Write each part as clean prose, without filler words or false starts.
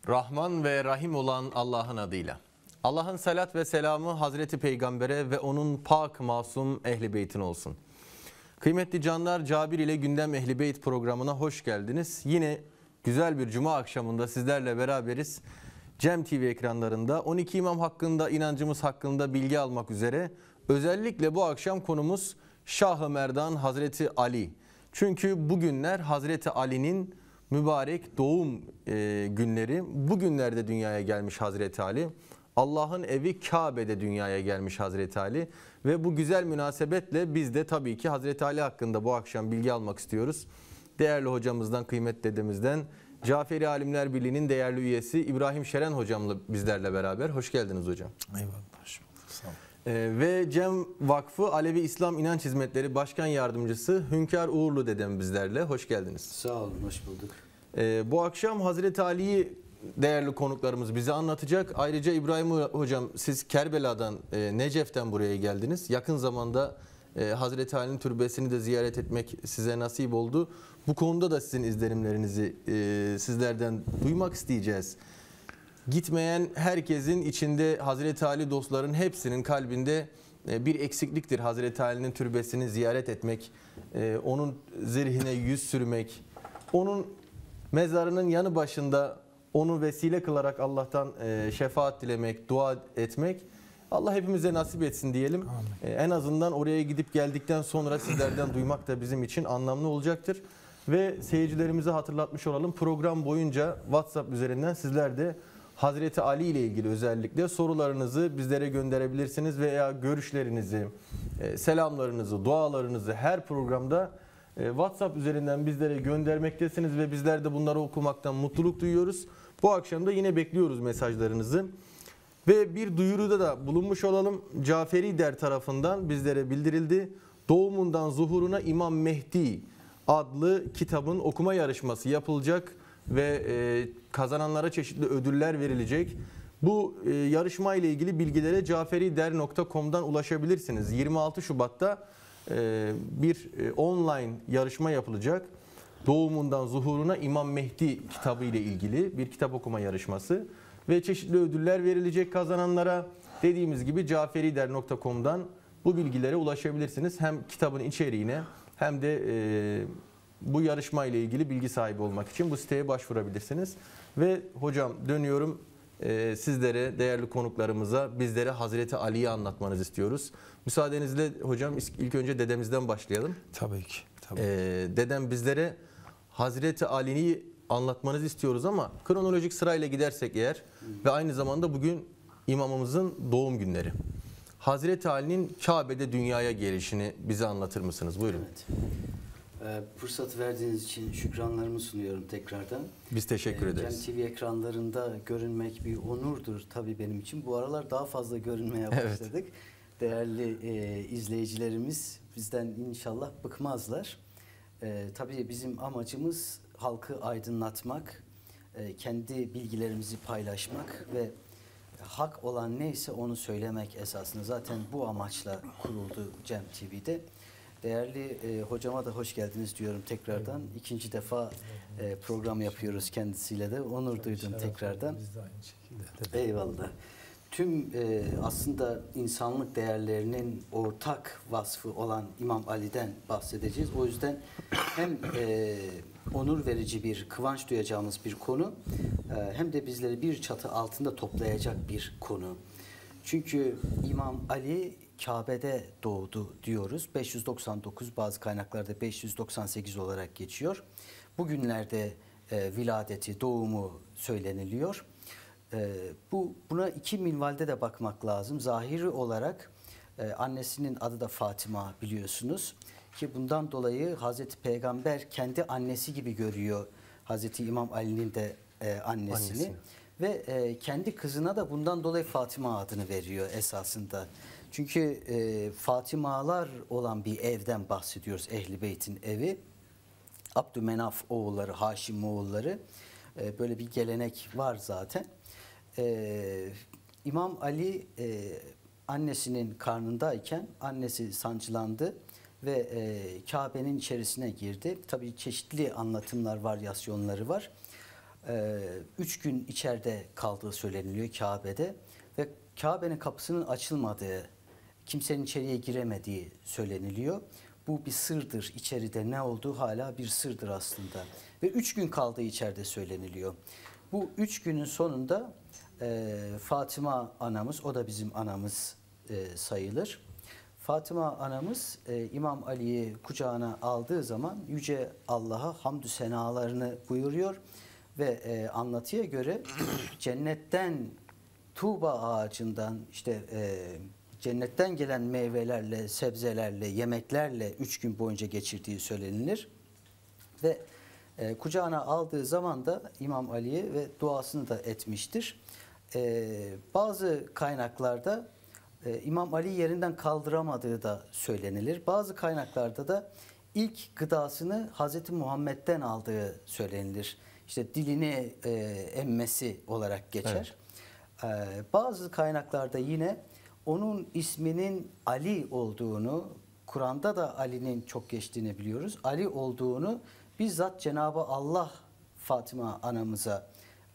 Rahman ve Rahim olan Allah'ın adıyla. Allah'ın salat ve selamı Hazreti Peygamber'e ve onun pak masum ehli beytin olsun. Kıymetli canlar, Cabir ile Gündem Ehli Beyt programına hoş geldiniz. Yine güzel bir cuma akşamında sizlerle beraberiz. Cem TV ekranlarında 12 imam hakkında, inancımız hakkında bilgi almak üzere. Özellikle bu akşam konumuz Şah-ı Merdan Hazreti Ali. Çünkü bugünler Hazreti Ali'nin mübarek doğum günleri. Bugünlerde dünyaya gelmiş Hazreti Ali. Allah'ın evi Kabe'de dünyaya gelmiş Hazreti Ali. Ve bu güzel münasebetle biz de tabii ki Hazreti Ali hakkında bu akşam bilgi almak istiyoruz. Değerli hocamızdan, kıymetli dedemizden, Caferi Alimler Birliği'nin değerli üyesi İbrahim Şeren hocamla bizlerle beraber. Hoş geldiniz hocam. Eyvallah. Hoş bulduk. Sağ olun. Ve Cem Vakfı Alevi İslam İnanç Hizmetleri Başkan Yardımcısı Hünkar Uğurlu dedem bizlerle. Hoş geldiniz. Sağ olun, hoş bulduk. Bu akşam Hazreti Ali'yi değerli konuklarımız bize anlatacak. Ayrıca İbrahim hocam, siz Kerbela'dan, Necef'ten buraya geldiniz. Yakın zamanda Hazreti Ali'nin türbesini de ziyaret etmek size nasip oldu. Bu konuda da sizin izlenimlerinizi sizlerden duymak isteyeceğiz. Gitmeyen herkesin içinde Hazreti Ali dostların hepsinin kalbinde bir eksikliktir. Hazreti Ali'nin türbesini ziyaret etmek, onun zirhine yüz sürmek, onun mezarının yanı başında onu vesile kılarak Allah'tan şefaat dilemek, dua etmek. Allah hepimize nasip etsin diyelim. En azından oraya gidip geldikten sonra sizlerden duymak da bizim için anlamlı olacaktır. Ve seyircilerimize hatırlatmış olalım. Program boyunca WhatsApp üzerinden sizler de Hazreti Ali ile ilgili özellikle sorularınızı bizlere gönderebilirsiniz veya görüşlerinizi, selamlarınızı, dualarınızı her programda WhatsApp üzerinden bizlere göndermektesiniz ve bizler de bunları okumaktan mutluluk duyuyoruz. Bu akşam da yine bekliyoruz mesajlarınızı. Ve bir duyuruda da bulunmuş olalım. Caferi Der tarafından bizlere bildirildi. Doğumundan Zuhuruna İmam Mehdi adlı kitabın okuma yarışması yapılacak ve kazananlara çeşitli ödüller verilecek. Bu yarışma ile ilgili bilgilere caferider.com'dan ulaşabilirsiniz. 26 Şubat'ta bir online yarışma yapılacak. Doğumundan Zuhuruna İmam Mehdi kitabı ile ilgili bir kitap okuma yarışması ve çeşitli ödüller verilecek kazananlara. Dediğimiz gibi caferider.com'dan bu bilgilere ulaşabilirsiniz. Hem kitabın içeriğine hem de bu yarışma ile ilgili bilgi sahibi olmak için bu siteye başvurabilirsiniz. Ve hocam dönüyorum sizlere, değerli konuklarımıza, bizlere Hazreti Ali'yi anlatmanızı istiyoruz. Müsaadenizle hocam ilk önce dedemizden başlayalım. Tabii ki. Tabii. Dedem bizlere Hazreti Ali'yi anlatmanızı istiyoruz ama kronolojik sırayla gidersek eğer ve aynı zamanda bugün imamımızın doğum günleri. Hazreti Ali'nin Kabe'de dünyaya gelişini bize anlatır mısınız? Buyurun. Evet. Fırsat verdiğiniz için şükranlarımı sunuyorum tekrardan. Biz teşekkür ederiz. Cem TV ekranlarında görünmek bir onurdur tabii benim için. Bu aralar daha fazla görünmeye başladık. Evet. Değerli izleyicilerimiz bizden inşallah bıkmazlar. Tabii bizim amacımız halkı aydınlatmak, kendi bilgilerimizi paylaşmak ve hak olan neyse onu söylemek esasında. Zaten bu amaçla kuruldu Cem TV'de. Değerli hocama da hoş geldiniz diyorum tekrardan. İkinci defa program yapıyoruz kendisiyle de. Onur duydum tekrardan. Biz de aynı şekilde. Eyvallah. Tüm aslında insanlık değerlerinin ortak vasfı olan İmam Ali'den bahsedeceğiz. O yüzden hem onur verici bir, kıvanç duyacağımız bir konu hem de bizleri bir çatı altında toplayacak bir konu. Çünkü İmam Ali Kabe'de doğdu diyoruz. 599, bazı kaynaklarda 598 olarak geçiyor. Bugünlerde viladeti, doğumu söyleniliyor. Buna iki minvalde de bakmak lazım. Zahiri olarak annesinin adı da Fatıma biliyorsunuz. Ki bundan dolayı Hazreti Peygamber kendi annesi gibi görüyor Hazreti İmam Ali'nin de annesini. Ve kendi kızına da bundan dolayı Fatıma adını veriyor esasında. Çünkü Fatımalar olan bir evden bahsediyoruz. Ehl-i Beyt'in evi. Abdümenaf oğulları, Haşim oğulları. Böyle bir gelenek var zaten. İmam Ali annesinin karnındayken annesi sancılandı ve Kabe'nin içerisine girdi. Tabii çeşitli anlatımlar, varyasyonları var. 3 gün içeride kaldığı söyleniliyor Kabe'de ve Kabe'nin kapısının açılmadığı, kimsenin içeriye giremediği söyleniliyor. Bu bir sırdır. İçeride ne olduğu hala bir sırdır aslında. Ve 3 gün kaldığı içeride söyleniliyor. Bu 3 günün sonunda Fatıma anamız, o da bizim anamız sayılır. Fatıma anamız İmam Ali'yi kucağına aldığı zaman Yüce Allah'a hamdü senalarını buyuruyor ve anlatıya göre cennetten Tuğba ağacından işte cennetten gelen meyvelerle, sebzelerle, yemeklerle 3 gün boyunca geçirdiği söylenilir. Ve kucağına aldığı zaman da İmam Ali'ye ve duasını da etmiştir. Bazı kaynaklarda İmam Ali yerinden kaldıramadığı da söylenilir. Bazı kaynaklarda da ilk gıdasını Hazreti Muhammed'den aldığı söylenilir. İşte dilini emmesi olarak geçer. Evet. Bazı kaynaklarda yine onun isminin Ali olduğunu, Kur'an'da da Ali'nin çok geçtiğini biliyoruz. Ali olduğunu bizzat Cenab-ı Allah Fatıma anamıza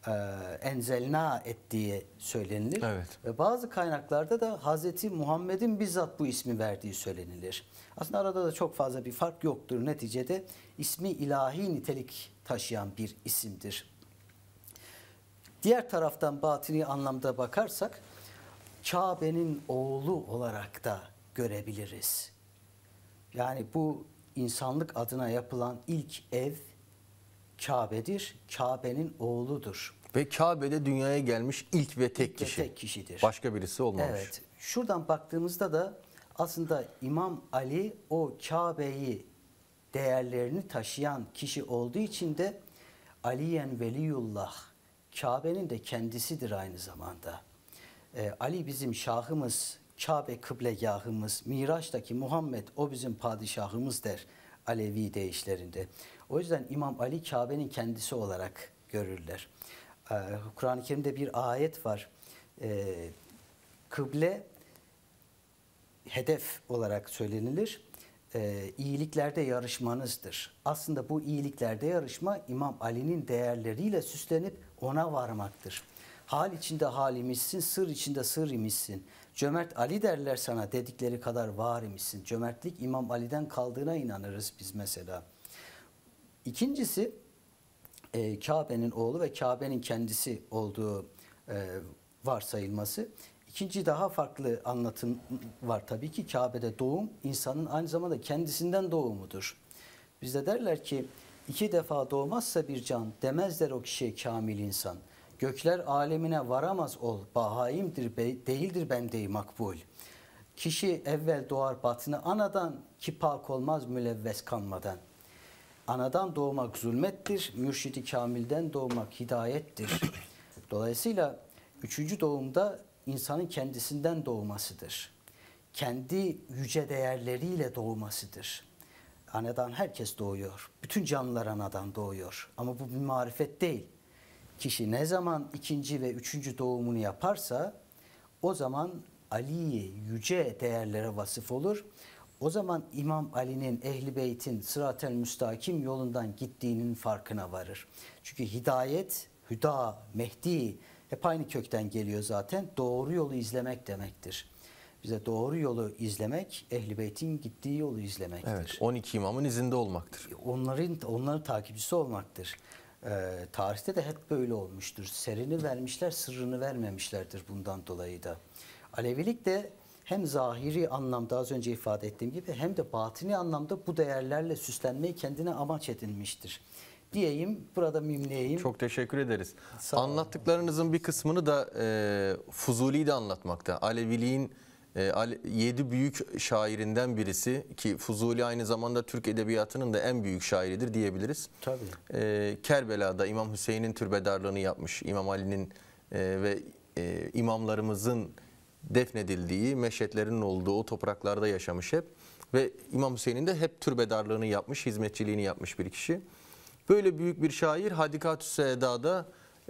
enzelna ettiği söylenilir. Evet. Ve bazı kaynaklarda da Hazreti Muhammed'in bizzat bu ismi verdiği söylenilir. Aslında arada da çok fazla bir fark yoktur. Neticede ismi ilahi nitelik taşıyan bir isimdir. Diğer taraftan batini anlamda bakarsak Kabe'nin oğlu olarak da görebiliriz. Yani bu insanlık adına yapılan ilk ev Kabe'dir. Kabe'nin oğludur. Ve Kabe'de dünyaya gelmiş ilk ve tek kişi. Tek kişidir. Başka birisi olmamış. Evet. Şuradan baktığımızda da aslında İmam Ali o Kabe'yi değerlerini taşıyan kişi olduğu için de Aliyen Veliyullah, Kabe'nin de kendisidir aynı zamanda. Ali bizim şahımız, Kabe kıblegahımız, Miraç'taki Muhammed o bizim padişahımız der Alevi deyişlerinde. O yüzden İmam Ali Kabe'nin kendisi olarak görürler. Kur'an-ı Kerim'de bir ayet var. Kıble hedef olarak söylenilir. İyiliklerde yarışmanızdır. Aslında bu iyiliklerde yarışma İmam Ali'nin değerleriyle süslenip ona varmaktır. Hal içinde halimizsin, sır içinde sır imişsin. Cömert Ali derler sana dedikleri kadar var imişsin. Cömertlik İmam Ali'den kaldığına inanırız biz mesela. İkincisi Kabe'nin oğlu ve Kabe'nin kendisi olduğu varsayılması. İkinci daha farklı anlatım var tabii ki. Kabe'de doğum insanın aynı zamanda kendisinden doğumudur. Bizde derler ki 2 defa doğmazsa bir can demezler o kişiye kamil insan. Gökler alemine varamaz ol bahaimdir değildir bende makbul. Kişi evvel doğar batını anadan ki pak olmaz mülevves kanmadan. Anadan doğmak zulmettir, mürşidi kamilden doğmak hidayettir. Dolayısıyla 3. doğumda insanın kendisinden doğmasıdır. Kendi yüce değerleriyle doğmasıdır. Anadan herkes doğuyor. Bütün canlılar anadan doğuyor. Ama bu bir marifet değil. Kişi ne zaman 2. ve 3. doğumunu yaparsa o zaman Ali'yi yüce değerlere vasıf olur. O zaman İmam Ali'nin, Ehl-i Beyt'in sırat-el müstakim yolundan gittiğinin farkına varır. Çünkü hidayet, hüda, Mehdi hep aynı kökten geliyor zaten. Doğru yolu izlemek demektir. Bize doğru yolu izlemek, Ehl-i Beyt'in gittiği yolu izlemektir. Evet, 12 imamın izinde olmaktır. Onların takipçisi olmaktır. Tarihte de hep böyle olmuştur. Serini vermişler, sırrını vermemişlerdir bundan dolayı da. Alevilik de hem zahiri anlamda az önce ifade ettiğim gibi hem de batini anlamda bu değerlerle süslenmeyi kendine amaç edinmiştir. Diyeyim, burada mimleyeyim. Çok teşekkür ederiz. Sağ olun. Anlattıklarınızın bir kısmını da Fuzuli'yi de anlatmakta. Aleviliğin 7 büyük şairinden birisi ki Fuzuli aynı zamanda Türk edebiyatının da en büyük şairidir diyebiliriz. Tabii. Kerbela'da İmam Hüseyin'in türbedarlığını yapmış. İmam Ali'nin ve imamlarımızın defnedildiği, meşetlerinin olduğu o topraklarda yaşamış hep. Ve İmam Hüseyin'in de hep türbedarlığını yapmış, hizmetçiliğini yapmış bir kişi. Böyle büyük bir şair Hadikatü Seda'da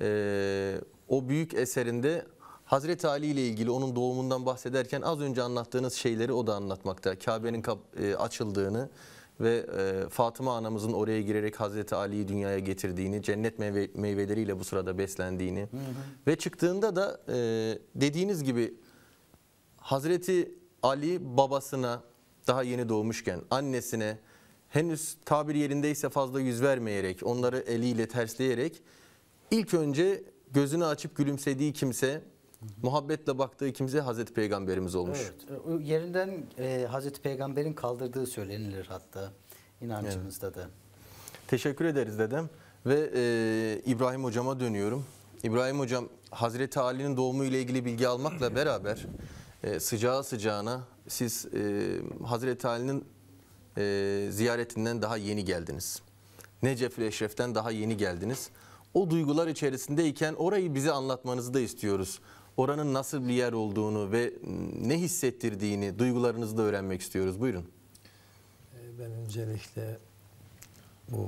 o büyük eserinde Hazreti Ali ile ilgili onun doğumundan bahsederken az önce anlattığınız şeyleri o da anlatmakta. Kabe'nin açıldığını ve Fatıma anamızın oraya girerek Hazreti Ali'yi dünyaya getirdiğini, cennet meyveleriyle bu sırada beslendiğini ve çıktığında da dediğiniz gibi Hazreti Ali babasına daha yeni doğmuşken annesine henüz tabir yerindeyse fazla yüz vermeyerek, onları eliyle tersleyerek ilk önce gözünü açıp gülümsediği kimse, muhabbetle baktığı kimse Hazreti Peygamberimiz olmuş. Evet. O yerinden Hazreti Peygamber'in kaldırdığı söylenilir hatta inancımızda da. Teşekkür ederiz dedem. Ve İbrahim hocama dönüyorum. İbrahim hocam, Hazreti Ali'nin doğumu ile ilgili bilgi almakla beraber sıcağı sıcağına siz Hazreti Ali'nin ziyaretinden daha yeni geldiniz. Necef-i Eşref'ten daha yeni geldiniz. O duygular içerisindeyken orayı bize anlatmanızı da istiyoruz. Oranın nasıl bir yer olduğunu ve ne hissettirdiğini, duygularınızı da öğrenmek istiyoruz. Buyurun. Ben öncelikle bu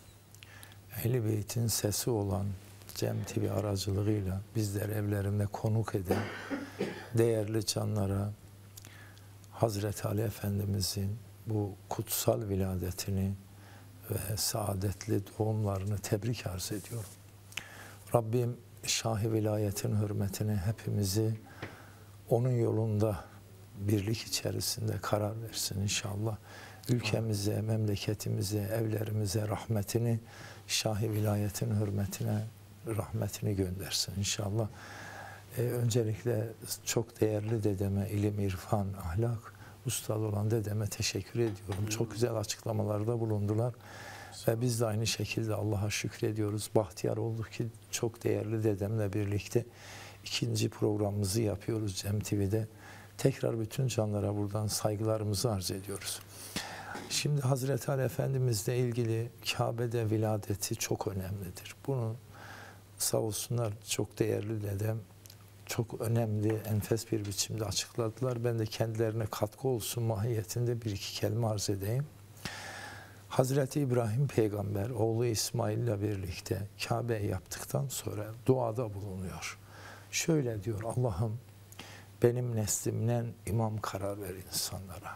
Ehl-i Beyt'in sesi olan Cem TV aracılığıyla bizler evlerinde konuk eden değerli canlara Hazreti Ali Efendimizin bu kutsal viladetini ve saadetli doğumlarını tebrik arz ediyorum. Rabbim Şah-ı Vilayet'in hürmetine hepimizi onun yolunda birlik içerisinde karar versin inşallah. Ülkemize, memleketimize, evlerimize rahmetini, Şah-ı Vilayet'in hürmetine rahmetini göndersin inşallah. Öncelikle çok değerli dedeme, ilim, irfan, ahlak ustalı olan dedeme teşekkür ediyorum. Çok güzel açıklamalarda bulundular. Ve biz de aynı şekilde Allah'a şükrediyoruz. Bahtiyar olduk ki çok değerli dedemle birlikte ikinci programımızı yapıyoruz Cem TV'de. Tekrar bütün canlara buradan saygılarımızı arz ediyoruz. Şimdi Hazreti Ali Efendimizle ilgili Kabe'de viladeti çok önemlidir. Bunu sağ olsunlar çok değerli dedem çok önemli, enfes bir biçimde açıkladılar. Ben de kendilerine katkı olsun mahiyetinde bir iki kelime arz edeyim. Hazreti İbrahim peygamber oğlu İsmail ile birlikte Kabe yaptıktan sonra duada bulunuyor. Şöyle diyor: Allah'ım benim neslimden imam karar ver insanlara.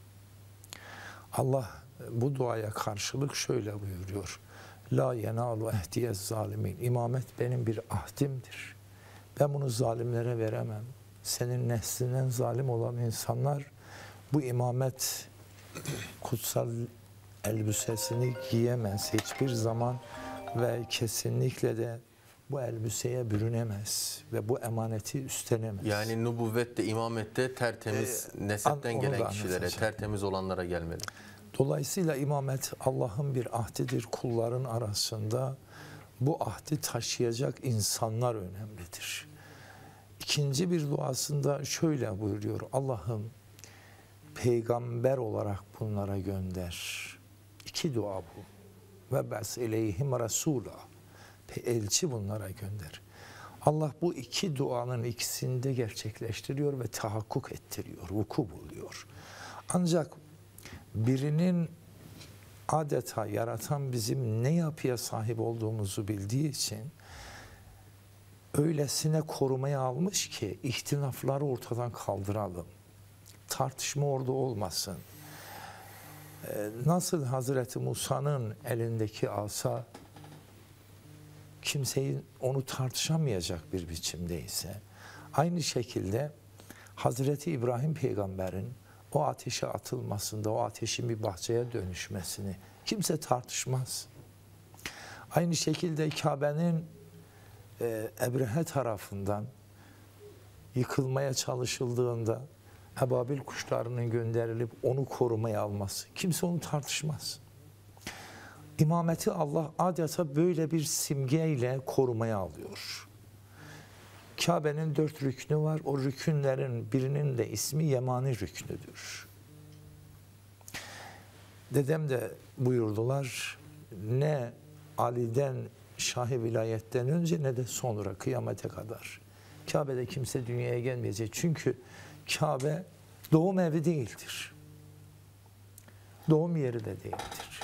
Allah bu duaya karşılık şöyle buyuruyor: La yenalu ehdiyez zalimin. İmamet benim bir ahdimdir. Ben bunu zalimlere veremem. Senin neslinden zalim olan insanlar bu imamet kutsal elbisesini giyemez hiçbir zaman ve kesinlikle de bu elbiseye bürünemez ve bu emaneti üstlenemez. Yani nübüvvette, imamette tertemiz nesetten gelen kişilere, tertemiz olanlara gelmeli. Dolayısıyla imamet Allah'ın bir ahdidir. Kulların arasında bu ahdi taşıyacak insanlar önemlidir. İkinci bir duasında şöyle buyuruyor: Allah'ım peygamber olarak bunlara gönder. İki dua bu. Ve bes ileyhim rasula. Elçi bunlara gönder. Allah bu iki duanın ikisini de gerçekleştiriyor ve tahakkuk ettiriyor, vuku buluyor. Ancak birinin adeta yaratan bizim ne yapıya sahip olduğumuzu bildiği için öylesine korumaya almış ki ihtilafları ortadan kaldıralım. Tartışma orada olmasın. Nasıl Hazreti Musa'nın elindeki asa kimseyi onu tartışamayacak bir biçimdeyse, aynı şekilde Hazreti İbrahim peygamberin o ateşe atılmasında, o ateşin bir bahçeye dönüşmesini kimse tartışmaz. Aynı şekilde Kabe'nin Ebrehe tarafından yıkılmaya çalışıldığında ebabil kuşlarının gönderilip onu korumaya alması, kimse onu tartışmaz. İmameti Allah adeta böyle bir simgeyle korumaya alıyor. Kabe'nin 4 rüknü var. O rükünlerin birinin de ismi Yemani rüknüdür. Dedem de buyurdular: ne Ali'den, Şah-ı Vilayet'ten önce ne de sonra kıyamete kadar Kabe'de kimse dünyaya gelmeyecek. Çünkü Kabe doğum evi değildir. Doğum yeri de değildir.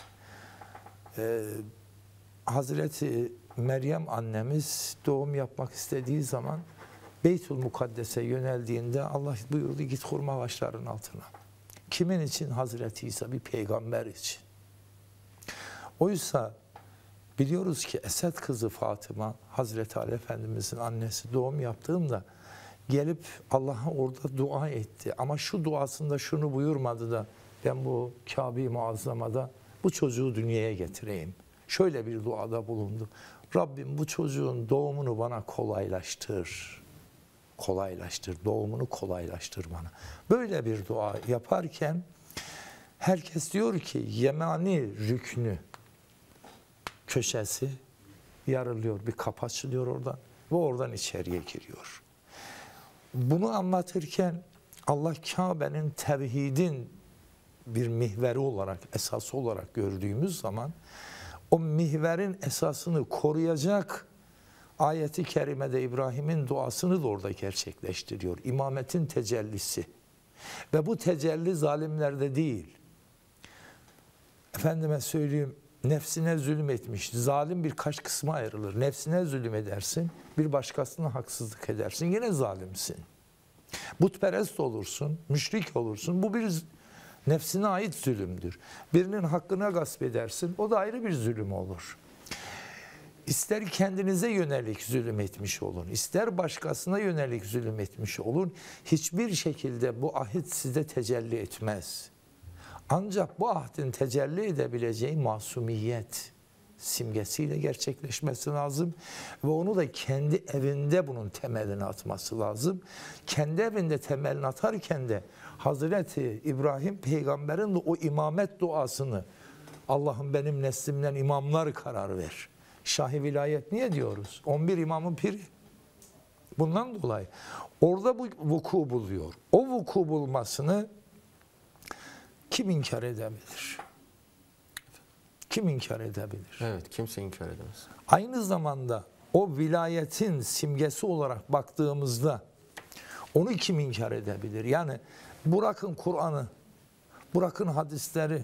Hazreti Meryem annemiz doğum yapmak istediği zaman Beytül Mukaddes'e yöneldiğinde Allah buyurdu: git hurma ağaçlarının altına. Kimin için? Hazreti İsa, bir peygamber için. Oysa biliyoruz ki Esed kızı Fatıma, Hazreti Ali Efendimizin annesi, doğum yaptığında gelip Allah'a orada dua etti. Ama şu duasında şunu buyurmadı da ben bu Kabe-i Muazzama'da bu çocuğu dünyaya getireyim. Şöyle bir duada bulundu. Rabbim bu çocuğun doğumunu bana kolaylaştır. Kolaylaştır, doğumunu kolaylaştır bana. Böyle bir dua yaparken herkes diyor ki Yemani rüknü köşesi yarılıyor. Bir kapı açılıyor oradan ve oradan içeriye giriyor. Bunu anlatırken Allah Kabe'nin tevhidin bir mihveri olarak, esası olarak gördüğümüz zaman o mihverin esasını koruyacak ayeti kerimede İbrahim'in duasını da orada gerçekleştiriyor. İmametin tecellisi. Ve bu tecelli zalimlerde değil. Efendime söyleyeyim, nefsine zulüm etmiş. Zalim birkaç kısma ayrılır. Nefsine zulüm edersin, bir başkasına haksızlık edersin. Yine zalimsin. Putperest olursun, müşrik olursun. Bu bir nefsine ait zulümdür. Birinin hakkına gasp edersin, o da ayrı bir zulüm olur. İster kendinize yönelik zulüm etmiş olun, ister başkasına yönelik zulüm etmiş olun, hiçbir şekilde bu ahit size tecelli etmez. Ancak bu ahdin tecelli edebileceği masumiyet simgesiyle gerçekleşmesi lazım ve onu da kendi evinde bunun temelini atması lazım. Kendi evinde temelini atarken de Hazreti İbrahim peygamberin de o imamet duasını, Allah'ım benim neslimden imamlar karar ver. Şah-ı vilayet niye diyoruz? 11 imamın piri. Bundan dolayı orada bu vuku buluyor. O vuku bulmasını kim inkar edebilir? Kim inkar edebilir? Evet, kimse inkar edemez. Aynı zamanda o vilayetin simgesi olarak baktığımızda onu kim inkar edebilir? Yani bırakın Kur'an'ı, bırakın hadisleri.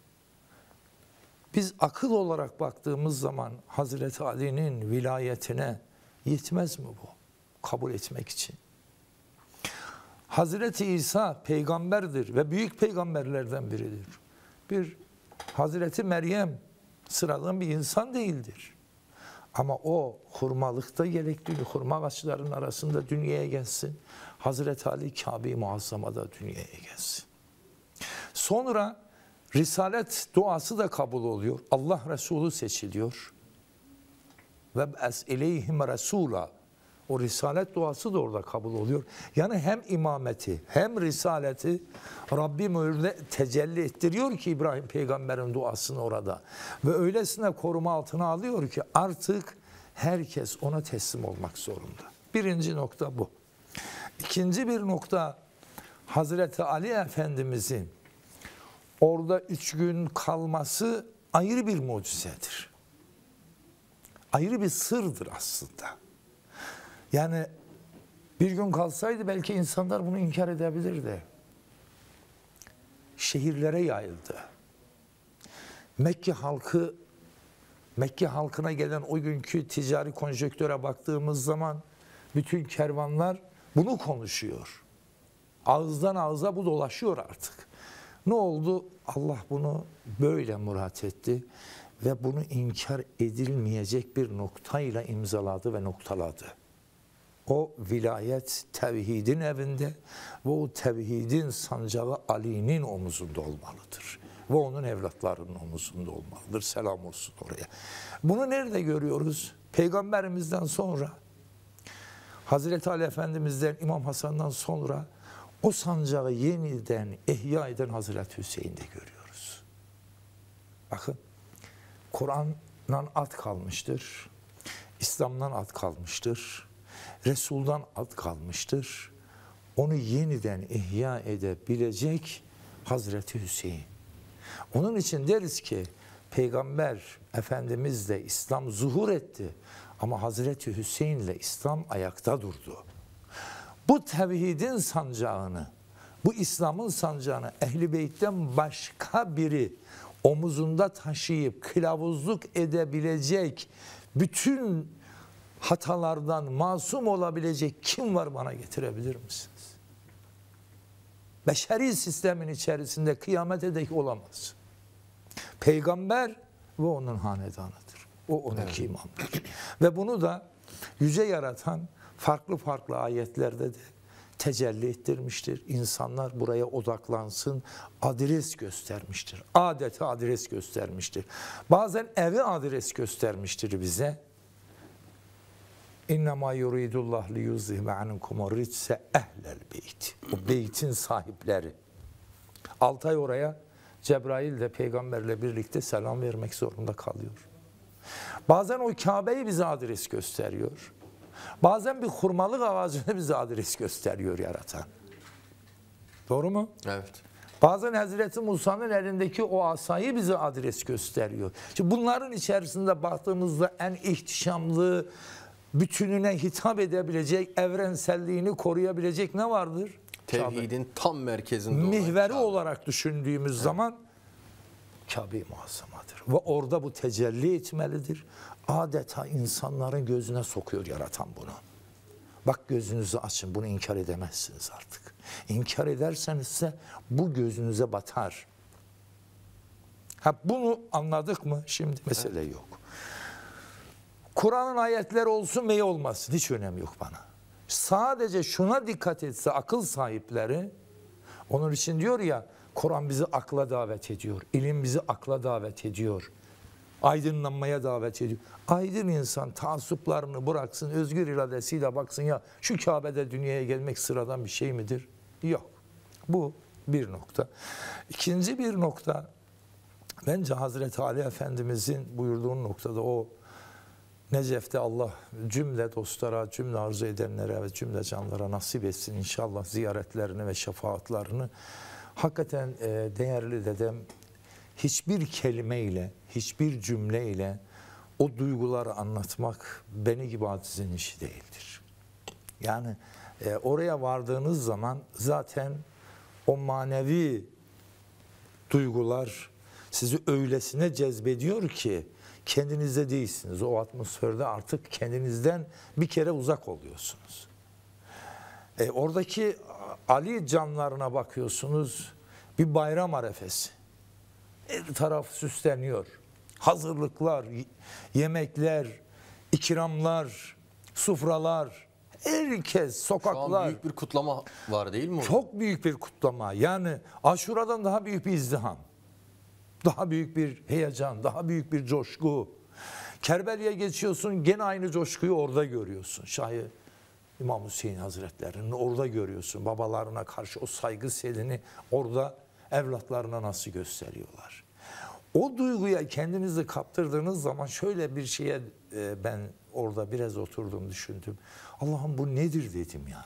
Biz akıl olarak baktığımız zaman Hazreti Ali'nin vilayetine yetmez mi bu? Kabul etmek için. Hazreti İsa peygamberdir ve büyük peygamberlerden biridir. Bir Hazreti Meryem sıradan bir insan değildir. Ama o hurmalıkta gerekli hurma ağaçlarının arasında dünyaya gelsin. Hazreti Ali Kabe-i Muazzama'da dünyaya gelsin. Sonra Risalet duası da kabul oluyor. Allah Resulü seçiliyor. Ve es ileyhim resula. O risalet duası da orada kabul oluyor. Yani hem imameti hem risaleti Rabbim öyle tecelli ettiriyor ki İbrahim peygamberin duasını orada. Ve öylesine koruma altına alıyor ki artık herkes ona teslim olmak zorunda. Birinci nokta bu. İkinci bir nokta Hazreti Ali Efendimizin orada 3 gün kalması ayrı bir mucizedir. Ayrı bir sırdır aslında. Yani bir gün kalsaydı belki insanlar bunu inkar edebilirdi. Şehirlere yayıldı. Mekke halkına gelen o günkü ticari konjonktüre baktığımız zaman bütün kervanlar bunu konuşuyor. Ağızdan ağıza bu dolaşıyor artık. Ne oldu? Allah bunu böyle murat etti ve bunu inkar edilmeyecek bir noktayla imzaladı ve noktaladı. O vilayet tevhidin evinde ve o tevhidin sancağı Ali'nin omuzunda olmalıdır. Ve onun evlatlarının omuzunda olmalıdır. Selam olsun oraya. Bunu nerede görüyoruz? Peygamberimizden sonra, Hazreti Ali Efendimiz'den, İmam Hasan'dan sonra o sancağı yeniden ihya eden Hazreti Hüseyin'de görüyoruz. Bakın, Kur'an'dan ad kalmıştır, İslam'dan ad kalmıştır, Resul'dan ad kalmıştır. Onu yeniden ihya edebilecek Hazreti Hüseyin. Onun için deriz ki Peygamber Efendimiz'le İslam zuhur etti ama Hazreti Hüseyin'le İslam ayakta durdu. Bu tevhidin sancağını, bu İslam'ın sancağını Ehl-i Beyt'ten başka biri omuzunda taşıyıp kılavuzluk edebilecek, bütün hatalardan masum olabilecek kim var, bana getirebilir misiniz? beşeri sistemin içerisinde kıyamete dek olamaz. Peygamber ve onun hanedanıdır. O 12 imamdır. Ve bunu da yüce yaratan farklı farklı ayetlerde de tecelli ettirmiştir. İnsanlar buraya odaklansın, adres göstermiştir. Adeta adres göstermiştir. Bazen evi adres göstermiştir bize. İnnemâ yuridullah liyuzhime ankumur ritse ehlel beyt. O beytin sahipleri. 6 ay oraya Cebrail de peygamberle birlikte selam vermek zorunda kalıyor. Bazen o Kabe'yi bize adres gösteriyor. Bazen bir hurmalık ağacını bize adres gösteriyor yaratan. Doğru mu? Evet. Bazen Hazreti Musa'nın elindeki o asayı bize adres gösteriyor. Şimdi bunların içerisinde baktığımızda en ihtişamlı, bütününe hitap edebilecek, evrenselliğini koruyabilecek ne vardır? Tevhidin tam merkezinde olan Mihveri Kabe. olarak düşündüğümüz zaman Kabe-i Muazzamadır. Ve orada bu tecelli etmelidir. Adeta insanların gözüne sokuyor yaratan bunu. Bak gözünüzü açın, bunu inkar edemezsiniz artık. İnkar ederseniz ise bu gözünüze batar. Bunu anladık mı? Şimdi mesele yok. Kur'an'ın ayetleri olsun veya olmasın hiç önemi yok bana. Sadece şuna dikkat etse akıl sahipleri, onun için diyor ya, Kur'an bizi akla davet ediyor. İlim bizi akla davet ediyor. Aydınlanmaya davet ediyor. Aydın insan taassuplarını bıraksın, özgür iradesiyle baksın, ya şu Kabe'de dünyaya gelmek sıradan bir şey midir? Yok. Bu bir nokta. İkinci bir nokta, bence Hazreti Ali Efendimizin buyurduğu noktada o Necef'te Allah cümle dostlara, cümle arzu edenlere ve cümle canlara nasip etsin inşallah ziyaretlerini ve şefaatlerini. Hakikaten değerli dedem hiçbir kelimeyle, hiçbir cümleyle o duyguları anlatmak beni gibi acizin işi değildir. Yani oraya vardığınız zaman zaten o manevi duygular sizi öylesine cezbediyor ki kendinizde değilsiniz. O atmosferde artık kendinizden bir kere uzak oluyorsunuz. Oradaki Ali canlarına bakıyorsunuz, bir bayram arefesi. Her taraf süsleniyor. Hazırlıklar, yemekler, ikramlar, sufralar, herkes, sokaklar. Şu an büyük bir kutlama var değil mi? Çok büyük bir kutlama. Yani Aşura'dan daha büyük bir izdiham. Daha büyük bir heyecan, daha büyük bir coşku. Kerbela'ya geçiyorsun, gene aynı coşkuyu orada görüyorsun. Şahı İmam Hüseyin Hazretleri'ni orada görüyorsun. Babalarına karşı o saygı selini orada evlatlarına nasıl gösteriyorlar. O duyguya kendinizi kaptırdığınız zaman şöyle bir şeye ben orada biraz oturdum, düşündüm. Allah'ım bu nedir dedim yani.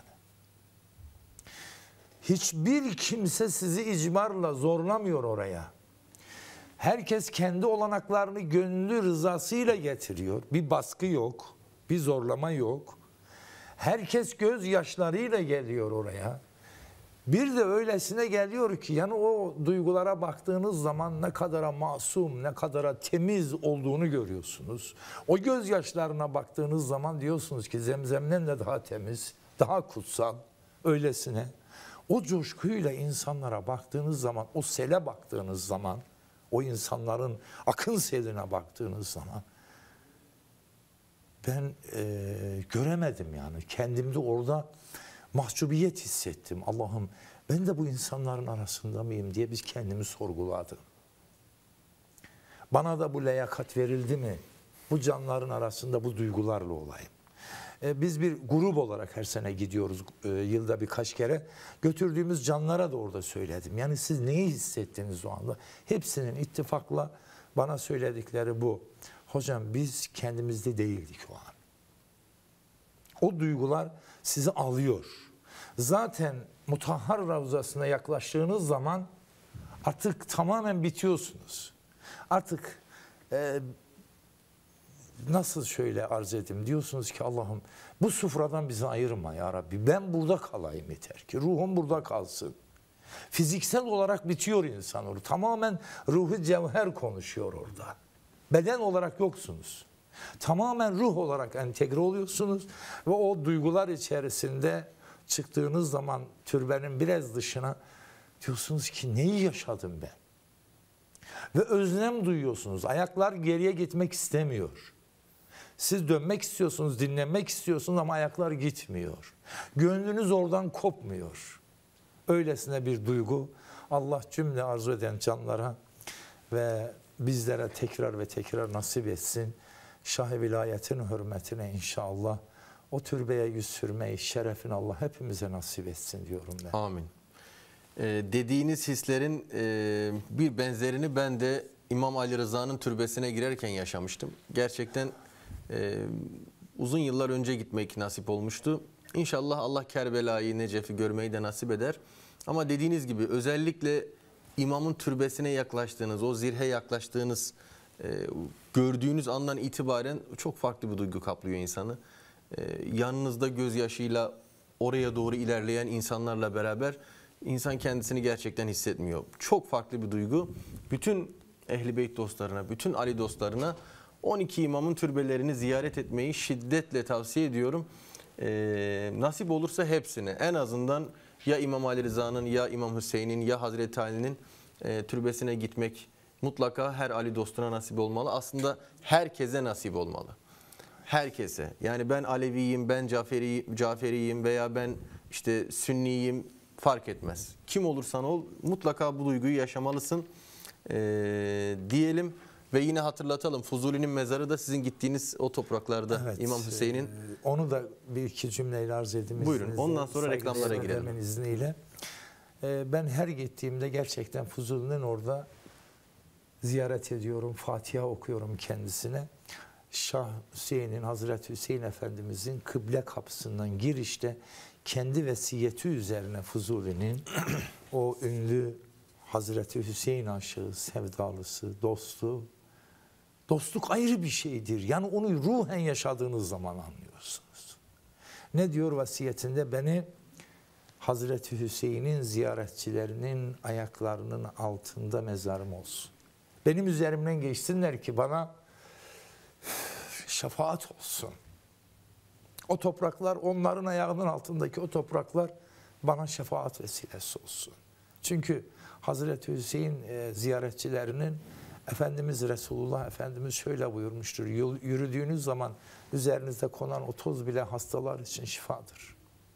Hiçbir kimse sizi icbarla zorlamıyor oraya. Herkes kendi olanaklarını gönüllü rızasıyla getiriyor. Bir baskı yok, bir zorlama yok. Herkes gözyaşlarıyla geliyor oraya. Bir de öylesine geliyor ki yani o duygulara baktığınız zaman ne kadara masum, ne kadara temiz olduğunu görüyorsunuz. O gözyaşlarına baktığınız zaman diyorsunuz ki Zemzem'den de daha temiz, daha kutsal, öylesine. O coşkuyla insanlara baktığınız zaman, o sele baktığınız zaman, o insanların akın seline baktığınız zaman ben göremedim yani. Kendimde orada mahcubiyet hissettim. Allah'ım ben de bu insanların arasında mıyım diye biz kendimi sorguladım. Bana da bu liyakat verildi mi? Bu canların arasında bu duygularla olayım. Biz bir grup olarak her sene gidiyoruz yılda birkaç kere. Götürdüğümüz canlara da orada söyledim. Yani siz neyi hissettiniz o anda? Hepsinin ittifakla bana söyledikleri bu. Hocam biz kendimizde değildik o an. O duygular sizi alıyor. Zaten Mutahhar Ravzası'na yaklaştığınız zaman artık tamamen bitiyorsunuz. Artık nasıl şöyle arz edeyim diyorsunuz ki Allah'ım bu sufradan bizi ayırma ya Rabbi. Ben burada kalayım yeter ki. Ruhum burada kalsın. Fiziksel olarak bitiyor insan orada. Tamamen ruhu cevher konuşuyor orada. Beden olarak yoksunuz. Tamamen ruh olarak entegre oluyorsunuz ve o duygular içerisinde çıktığınız zaman türbenin biraz dışına Diyorsunuz ki neyi yaşadım ben? Ve özlem duyuyorsunuz. Ayaklar geriye gitmek istemiyor. Siz dönmek istiyorsunuz, dinlenmek istiyorsunuz ama ayaklar gitmiyor. Gönlünüz oradan kopmuyor. Öylesine bir duygu. Allah cümle arzu eden canlara ve bizlere tekrar ve tekrar nasip etsin. Şah-ı vilayetin hürmetine inşallah o türbeye yüz sürmeyi, şerefini Allah hepimize nasip etsin diyorum ben. Amin. Dediğiniz hislerin bir benzerini ben de İmam Ali Rıza'nın türbesine girerken yaşamıştım. Gerçekten uzun yıllar önce gitmek nasip olmuştu. İnşallah Allah Kerbela'yı, Necef'i görmeyi de nasip eder. Ama dediğiniz gibi özellikle imamın türbesine yaklaştığınız, o zirhe yaklaştığınız, gördüğünüz andan itibaren çok farklı bir duygu kaplıyor insanı. Yanınızda gözyaşıyla oraya doğru ilerleyen insanlarla beraber insan kendisini gerçekten hissetmiyor. Çok farklı bir duygu. Bütün Ehl-i Beyt dostlarına, bütün Ali dostlarına 12 imamın türbelerini ziyaret etmeyi şiddetle tavsiye ediyorum. Nasip olursa hepsini, en azından ya İmam Ali Rıza'nın, ya İmam Hüseyin'in, ya Hazreti Ali'nin türbesine gitmek mutlaka her Ali dostuna nasip olmalı. Aslında herkese nasip olmalı. Herkese. Yani ben Aleviyim, ben Caferiyim veya ben işte Sünniyim, fark etmez. Kim olursan ol mutlaka bu duyguyu yaşamalısın diyelim. Ve yine hatırlatalım, Fuzuli'nin mezarı da sizin gittiğiniz o topraklarda, evet, İmam Hüseyin'in. Onu da bir iki cümleyle arz edeyim. Buyurun, ondan sonra reklamlara girelim. İzniyle. Ben her gittiğimde gerçekten Fuzuli'nin orada ziyaret ediyorum, Fatiha okuyorum kendisine. Şah Hüseyin'in, Hazreti Hüseyin Efendimizin kıble kapısından girişte kendi vesiyeti üzerine Fuzuli'nin o ünlü Hazreti Hüseyin aşığı, sevdalısı, dostu. Dostluk ayrı bir şeydir. Yani onu ruhen yaşadığınız zaman anlıyorsunuz. Ne diyor vasiyetinde? Beni Hazreti Hüseyin'in ziyaretçilerinin ayaklarının altında mezarım olsun. Benim üzerimden geçsinler ki bana şefaat olsun. O topraklar, onların ayağının altındaki o topraklar bana şefaat vesilesi olsun. Çünkü Hazreti Hüseyin ziyaretçilerinin Efendimiz Resulullah Efendimiz şöyle buyurmuştur. Yürüdüğünüz zaman üzerinizde konan o toz bile hastalar için şifadır.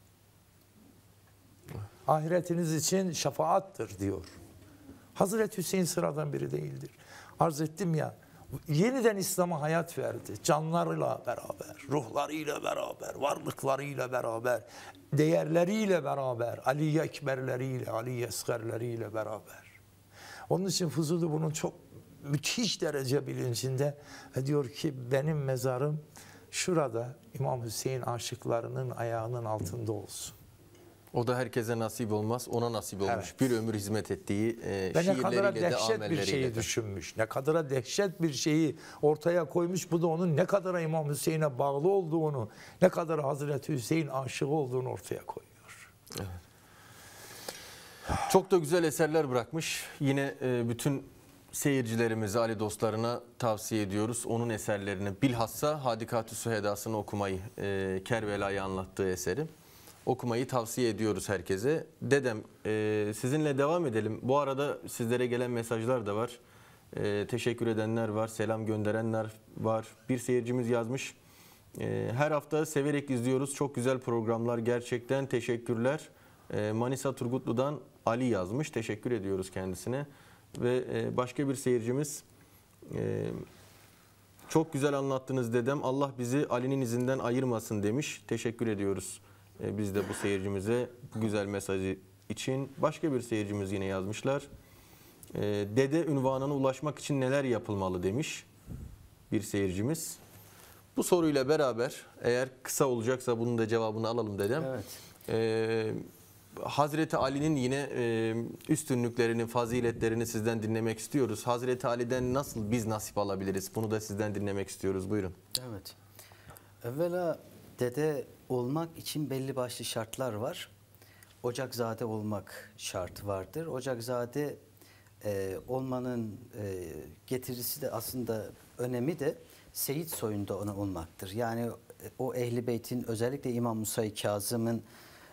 Ahiretiniz için şefaattır diyor. Hazreti Hüseyin sıradan biri değildir. Arz ettim ya, yeniden İslam'a hayat verdi. Canlarıyla beraber, ruhlarıyla beraber, varlıklarıyla beraber, değerleriyle beraber, Ali Ekberleriyle, Ali Esgerleriyle beraber. Onun için Fuzuli bunun çok müthiş derece bilincinde ve diyor ki benim mezarım şurada İmam Hüseyin aşıklarının ayağının altında olsun. O da herkese nasip olmaz, ona nasip olmuş. Evet. Bir ömür hizmet ettiği şiirleriyle de, amelleriyle. Ne kadar dehşet bir şeyi düşünmüş, ne kadar dehşet bir şeyi ortaya koymuş. Bu da onun ne kadar İmam Hüseyin'e bağlı olduğunu, ne kadar Hazreti Hüseyin aşığı olduğunu ortaya koyuyor. Evet. Çok da güzel eserler bırakmış. Yine bütün seyircilerimize, Ali dostlarına tavsiye ediyoruz. Onun eserlerini, bilhassa Hadikat-ı Sühedası'nı okumayı, Kerbela'yı anlattığı eseri okumayı tavsiye ediyoruz herkese. Dedem, sizinle devam edelim. Bu arada sizlere gelen mesajlar da var. Teşekkür edenler var, selam gönderenler var. Bir seyircimiz yazmış. Her hafta severek izliyoruz. Çok güzel programlar. Gerçekten teşekkürler. Manisa Turgutlu'dan Ali yazmış. Teşekkür ediyoruz kendisine. Ve başka bir seyircimiz, çok güzel anlattınız dedem. Allah bizi Ali'nin izinden ayırmasın demiş. Teşekkür ediyoruz biz de bu seyircimize bu güzel mesajı için. Başka bir seyircimiz yine yazmışlar. Dede unvanına ulaşmak için neler yapılmalı demiş bir seyircimiz. Bu soruyla beraber, eğer kısa olacaksa bunun da cevabını alalım dedem. Evet. Hazreti Ali'nin yine üstünlüklerini, faziletlerini sizden dinlemek istiyoruz. Hazreti Ali'den nasıl biz nasip alabiliriz? Bunu da sizden dinlemek istiyoruz. Buyurun. Evet. Evvela dede olmak için belli başlı şartlar var. Ocakzade olmak şartı vardır. Ocakzade olmanın getirisi de aslında önemi de Seyit soyunda olmaktır. Yani o Ehl-i Beyt'in, özellikle İmam Musa-i Kazım'ın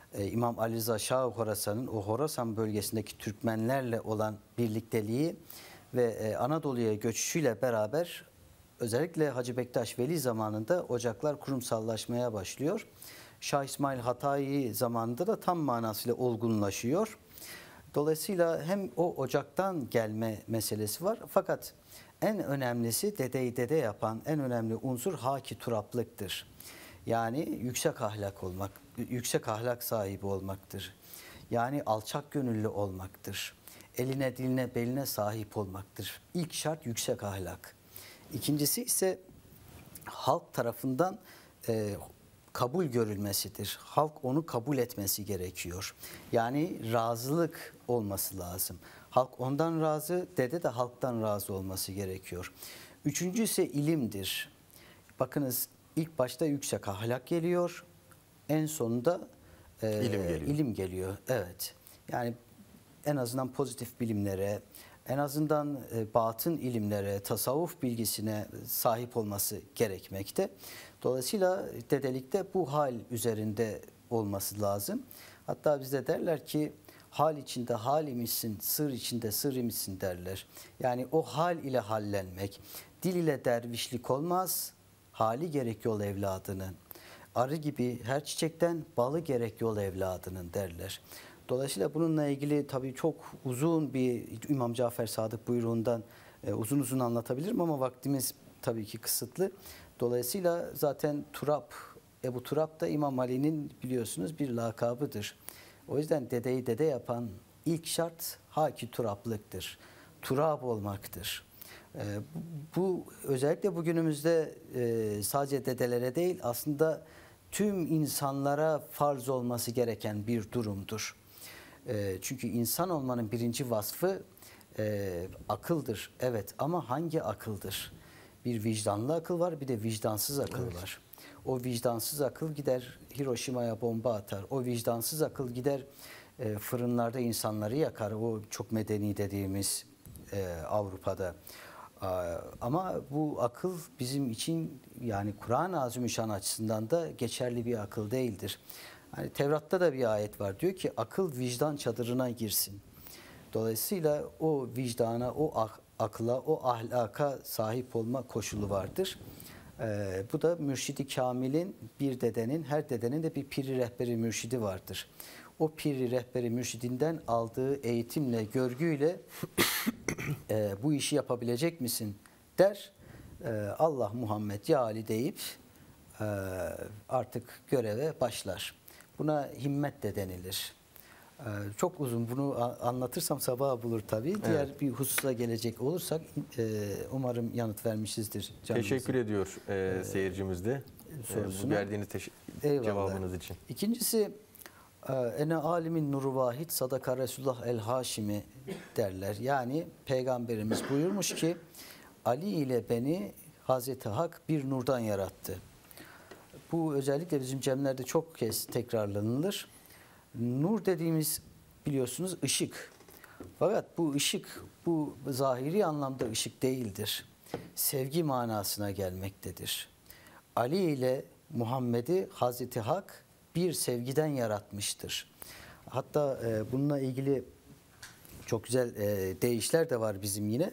İmam Ali Rıza Şah Horasan'ın o Horasan bölgesindeki Türkmenlerle olan birlikteliği ve Anadolu'ya göçüşüyle beraber özellikle Hacı Bektaş Veli zamanında ocaklar kurumsallaşmaya başlıyor. Şah İsmail Hatayi zamanında da tam manasıyla olgunlaşıyor. Dolayısıyla hem o ocaktan gelme meselesi var, fakat en önemlisi dedeyi dede yapan en önemli unsur haki turaplıktır. Yani yüksek ahlak olmak, yüksek ahlak sahibi olmaktır. Yani alçak gönüllü olmaktır. Eline, diline, beline sahip olmaktır. İlk şart yüksek ahlak. İkincisi ise halk tarafından kabul görülmesidir. Halk onu kabul etmesi gerekiyor. Yani razılık olması lazım. Halk ondan razı, dede de halktan razı olması gerekiyor. Üçüncü ise ilimdir. Bakınız, ilk başta yüksek ahlak geliyor, en sonunda ilim geliyor. Evet. Yani en azından pozitif bilimlere, en azından batın ilimlere, tasavvuf bilgisine sahip olması gerekmekte. Dolayısıyla dedelikte bu hal üzerinde olması lazım. Hatta bize derler ki hal içinde hal imişsin, sır içinde sır imişsin derler. Yani o hal ile hallenmek. Dil ile dervişlik olmaz, hali gerek yol evladının. Arı gibi her çiçekten balı gerek yol evladının derler. Dolayısıyla bununla ilgili tabii çok uzun bir İmam Cafer Sadık buyruğundan uzun uzun anlatabilirim ama vaktimiz tabii ki kısıtlı. Dolayısıyla zaten Turap, Ebu Turap da İmam Ali'nin biliyorsunuz bir lakabıdır. O yüzden dedeyi dede yapan ilk şart haki turaplıktır. Turap olmaktır. Bu özellikle bugünümüzde sadece dedelere değil, aslında tüm insanlara farz olması gereken bir durumdur. Çünkü insan olmanın birinci vasfı akıldır. Evet, ama hangi akıldır? Bir vicdanlı akıl var, bir de vicdansız akıl var. O vicdansız akıl gider Hiroşima'ya bomba atar. O vicdansız akıl gider fırınlarda insanları yakar. O çok medeni dediğimiz Avrupa'da. Ama bu akıl bizim için, yani Kur'an-ı Azimüşşan açısından da geçerli bir akıl değildir. Hani Tevrat'ta da bir ayet var. Diyor ki akıl vicdan çadırına girsin. Dolayısıyla o vicdana, o akla, o ahlaka sahip olma koşulu vardır. Bu da mürşidi kamilin, bir dedenin, her dedenin de bir piri rehberi mürşidi vardır. O piri rehberi mürşidinden aldığı eğitimle, görgüyle bu işi yapabilecek misin der. Allah Muhammed ya Ali deyip artık göreve başlar. Buna himmet de denilir. Çok uzun, bunu anlatırsam sabaha bulur tabii. Evet. Diğer bir hususa gelecek olursak umarım yanıt vermişizdir. Teşekkür ediyor seyircimiz de bu verdiğiniz cevabınız için. İkincisi, ene alimin nuru vahid sadaka Resulullah el Haşimi derler. Yani Peygamberimiz buyurmuş ki Ali ile beni Hazreti Hak bir nurdan yarattı. Bu özellikle bizim cemlerde çok kez tekrarlanılır. Nur dediğimiz biliyorsunuz ışık. Fakat bu ışık, bu zahiri anlamda ışık değildir. Sevgi manasına gelmektedir. Ali ile Muhammed'i Hazreti Hak bir sevgiden yaratmıştır. Hatta bununla ilgili çok güzel deyişler de var bizim yine.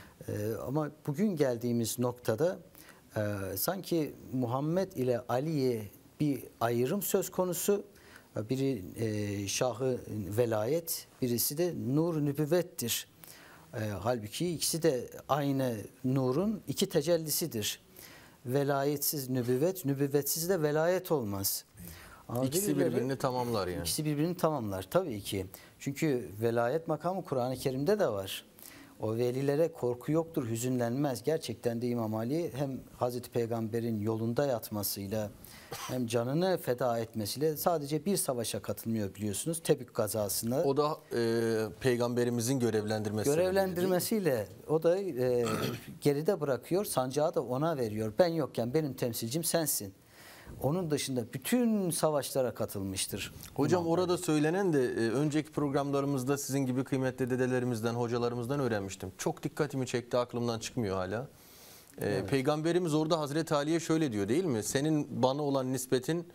Ama bugün geldiğimiz noktada sanki Muhammed ile Ali'ye bir ayrım söz konusu. Biri şahı velayet, birisi de nur nübüvvettir. Halbuki ikisi de aynı nurun iki tecellisidir. Velayetsiz nübüvvet, nübüvvetsiz de velayet olmaz. İkisi birbirini tamamlar yani. İkisi birbirini tamamlar tabii ki. Çünkü velayet makamı Kur'an-ı Kerim'de de var. O velilere korku yoktur, hüzünlenmez. Gerçekten de İmam Ali hem Hazreti Peygamber'in yolunda yatmasıyla hem canını feda etmesiyle sadece bir savaşa katılmıyor biliyorsunuz. Tebük gazasına. O da Peygamberimizin görevlendirmesiyle o da geride bırakıyor. Sancağı da ona veriyor. Ben yokken benim temsilcim sensin. Onun dışında bütün savaşlara katılmıştır. Hocam orada söylenen de önceki programlarımızda sizin gibi kıymetli dedelerimizden, hocalarımızdan öğrenmiştim. Çok dikkatimi çekti, aklımdan çıkmıyor hala. Evet. Peygamberimiz orada Hazreti Ali'ye şöyle diyor değil mi? Senin bana olan nispetin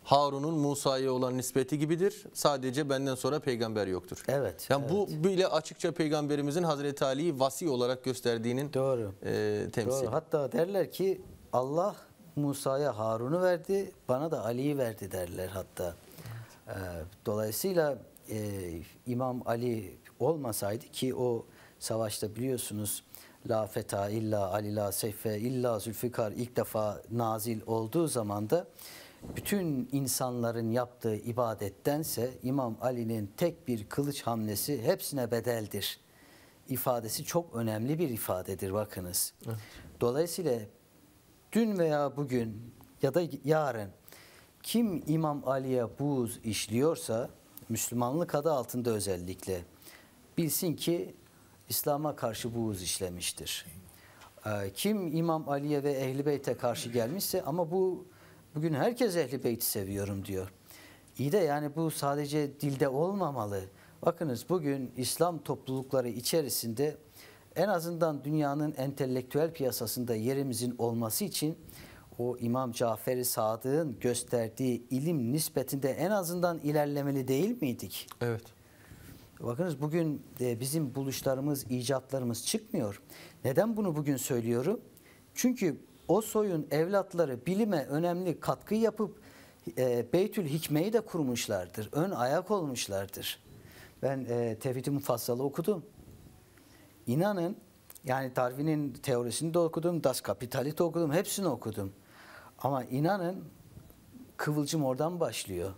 Harun'un Musa'ya olan nispeti gibidir. Sadece benden sonra peygamber yoktur. Evet. Yani evet. bu bile açıkça peygamberimizin Hazreti Ali'yi vasi olarak gösterdiğinin Doğru. temsili. Doğru. Hatta derler ki Allah Musa'ya Harun'u verdi, bana da Ali'yi verdi derler hatta. Dolayısıyla İmam Ali olmasaydı ki o savaşta biliyorsunuz La feta illa Ali la seyfe illa Zülfikar ilk defa nazil olduğu zaman da bütün insanların yaptığı ibadettense İmam Ali'nin tek bir kılıç hamlesi hepsine bedeldir ifadesi çok önemli bir ifadedir bakınız. Evet. Dolayısıyla dün veya bugün ya da yarın kim İmam Ali'ye buğz işliyorsa Müslümanlık adı altında özellikle bilsin ki İslam'a karşı buğz işlemiştir. Kim İmam Ali'ye ve Ehl-i Beyt'e karşı gelmişse ama bugün herkes Ehl-i Beyt'i seviyorum diyor. İyi de yani bu sadece dilde olmamalı. Bakınız bugün İslam toplulukları içerisinde en azından dünyanın entelektüel piyasasında yerimizin olması için o İmam Cafer-i Sadık'ın gösterdiği ilim nispetinde en azından ilerlemeli değil miydik? Evet. Bakınız bugün bizim buluşlarımız, icatlarımız çıkmıyor. Neden bunu bugün söylüyorum? Çünkü o soyun evlatları bilime önemli katkı yapıp Beytül Hikme'yi de kurmuşlardır. Ön ayak olmuşlardır. Ben Tevhid-i Mufassal'ı okudum. İnanın yani Darwin'in teorisini de okudum, Das Kapital'i de okudum, hepsini okudum. Ama inanın kıvılcım oradan başlıyor.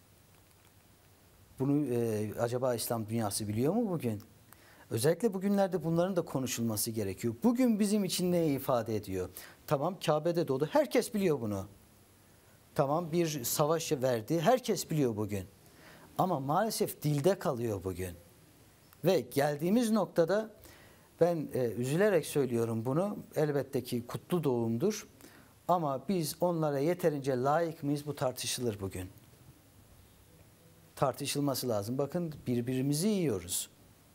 Bunu acaba İslam dünyası biliyor mu bugün? Özellikle bugünlerde bunların da konuşulması gerekiyor. Bugün bizim için ne ifade ediyor? Tamam Kabe'de doğdu. Herkes biliyor bunu. Tamam bir savaş verdi. Herkes biliyor bugün. Ama maalesef dilde kalıyor bugün. Ve geldiğimiz noktada ben üzülerek söylüyorum bunu. Elbette ki kutlu doğumdur. Ama biz onlara yeterince layık mıyız? Bu tartışılır bugün. Tartışılması lazım. Bakın birbirimizi yiyoruz.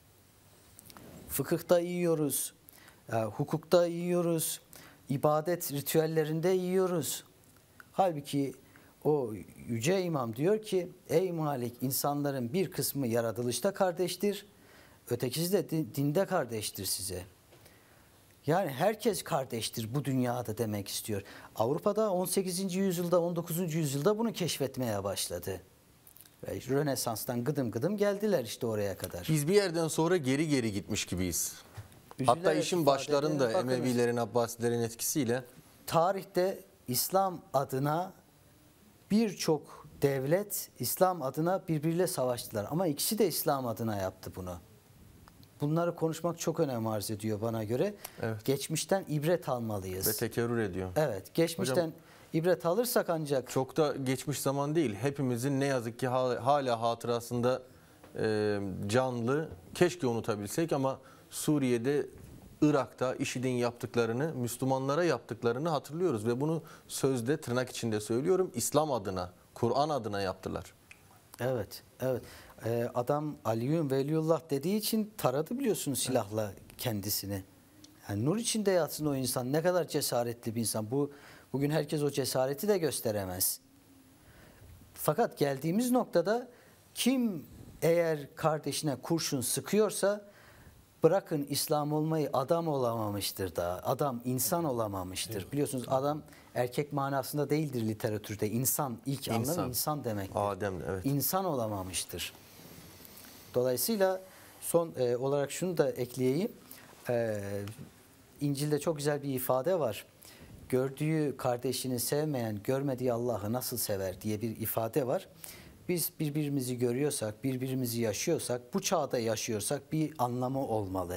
Fıkıhta yiyoruz. Hukukta yiyoruz. İbadet ritüellerinde yiyoruz. Halbuki o yüce imam diyor ki ey Malik insanların bir kısmı yaratılışta kardeştir. Ötekisi de dinde kardeştir size. Yani herkes kardeştir bu dünyada demek istiyor. Avrupa'da 18. yüzyılda 19. yüzyılda bunu keşfetmeye başladı. Ve Rönesans'tan gıdım gıdım geldiler işte oraya kadar. Biz bir yerden sonra geri geri gitmiş gibiyiz. Hatta işin başlarında Emevilerin, Abbasilerin etkisiyle. Tarihte İslam adına birçok devlet İslam adına birbiriyle savaştılar. Ama ikisi de İslam adına yaptı bunu. Bunları konuşmak çok önem arz ediyor bana göre. Evet. Geçmişten ibret almalıyız. Ve tekerrür ediyor. Evet. Geçmişten hocam, ibret alırsak ancak... Çok da geçmiş zaman değil. Hepimizin ne yazık ki hala hatırasında canlı. Keşke unutabilsek ama Suriye'de, Irak'ta IŞİD'in yaptıklarını, Müslümanlara yaptıklarını hatırlıyoruz. Ve bunu sözde tırnak içinde söylüyorum İslam adına, Kur'an adına yaptılar. Evet, evet. Adam Aliyun Veliyullah dediği için taradı biliyorsunuz silahla kendisini. Yani nur içinde yatsın o insan. Ne kadar cesaretli bir insan. Bugün herkes o cesareti de gösteremez. Fakat geldiğimiz noktada kim eğer kardeşine kurşun sıkıyorsa bırakın İslam olmayı adam olamamıştır da. Adam insan olamamıştır. Evet. Biliyorsunuz adam erkek manasında değildir literatürde. İnsan ilk anlamı insan demektir. Adem, evet. İnsan olamamıştır. Dolayısıyla son olarak şunu da ekleyeyim. İncil'de çok güzel bir ifade var. Gördüğü kardeşini sevmeyen görmediği Allah'ı nasıl sever diye bir ifade var. Biz birbirimizi görüyorsak, birbirimizi yaşıyorsak, bu çağda yaşıyorsak bir anlamı olmalı.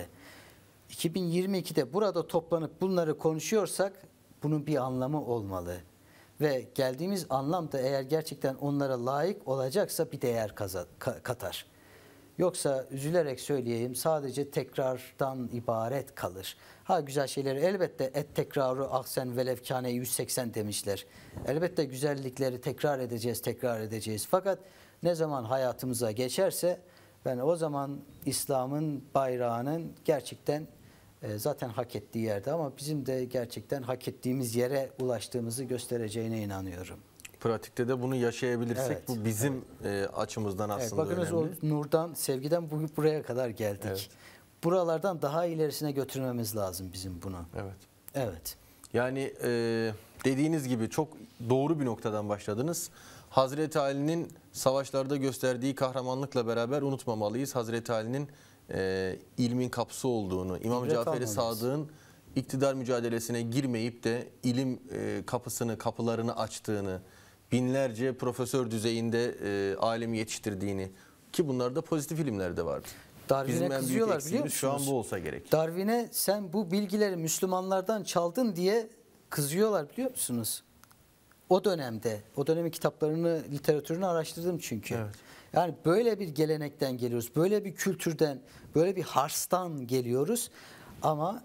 2022'de burada toplanıp bunları konuşuyorsak bunun bir anlamı olmalı. Ve geldiğimiz anlam da eğer gerçekten onlara layık olacaksa bir değer katar. Yoksa üzülerek söyleyeyim sadece tekrardan ibaret kalır. Ha güzel şeyleri elbette et tekrarı ahsen velevkâne 180 demişler. Elbette güzellikleri tekrar edeceğiz. Fakat ne zaman hayatımıza geçerse ben o zaman İslam'ın bayrağının gerçekten zaten hak ettiği yerde ama bizim de gerçekten hak ettiğimiz yere ulaştığımızı göstereceğine inanıyorum. Pratikte de bunu yaşayabilirsek Evet, bu bizim açımızdan Evet, aslında bakınız o önemli. nurdan, sevgiden buraya kadar geldik. Evet. Buralardan daha ilerisine götürmemiz lazım bizim bunu. Evet. Evet. Yani dediğiniz gibi çok doğru bir noktadan başladınız. Hazreti Ali'nin savaşlarda gösterdiği kahramanlıkla beraber unutmamalıyız. Hazreti Ali'nin ilmin kapısı olduğunu, İmam İbret Cafer-i almalıyız. Sadık'ın iktidar mücadelesine girmeyip de ilim kapılarını açtığını, binlerce profesör düzeyinde alimi yetiştirdiğini, ki bunlarda pozitif ilimler de vardı. Darwin'e Bizim en büyük kızıyorlar, eksiğimiz biliyor şu an musunuz? bu olsa gerek. Darwin'e sen bu bilgileri Müslümanlardan çaldın diye kızıyorlar, biliyor musunuz? O dönemde, o dönemin kitaplarını, literatürünü araştırdım çünkü. Evet. Yani böyle bir gelenekten geliyoruz, böyle bir kültürden, böyle bir harstan geliyoruz. Ama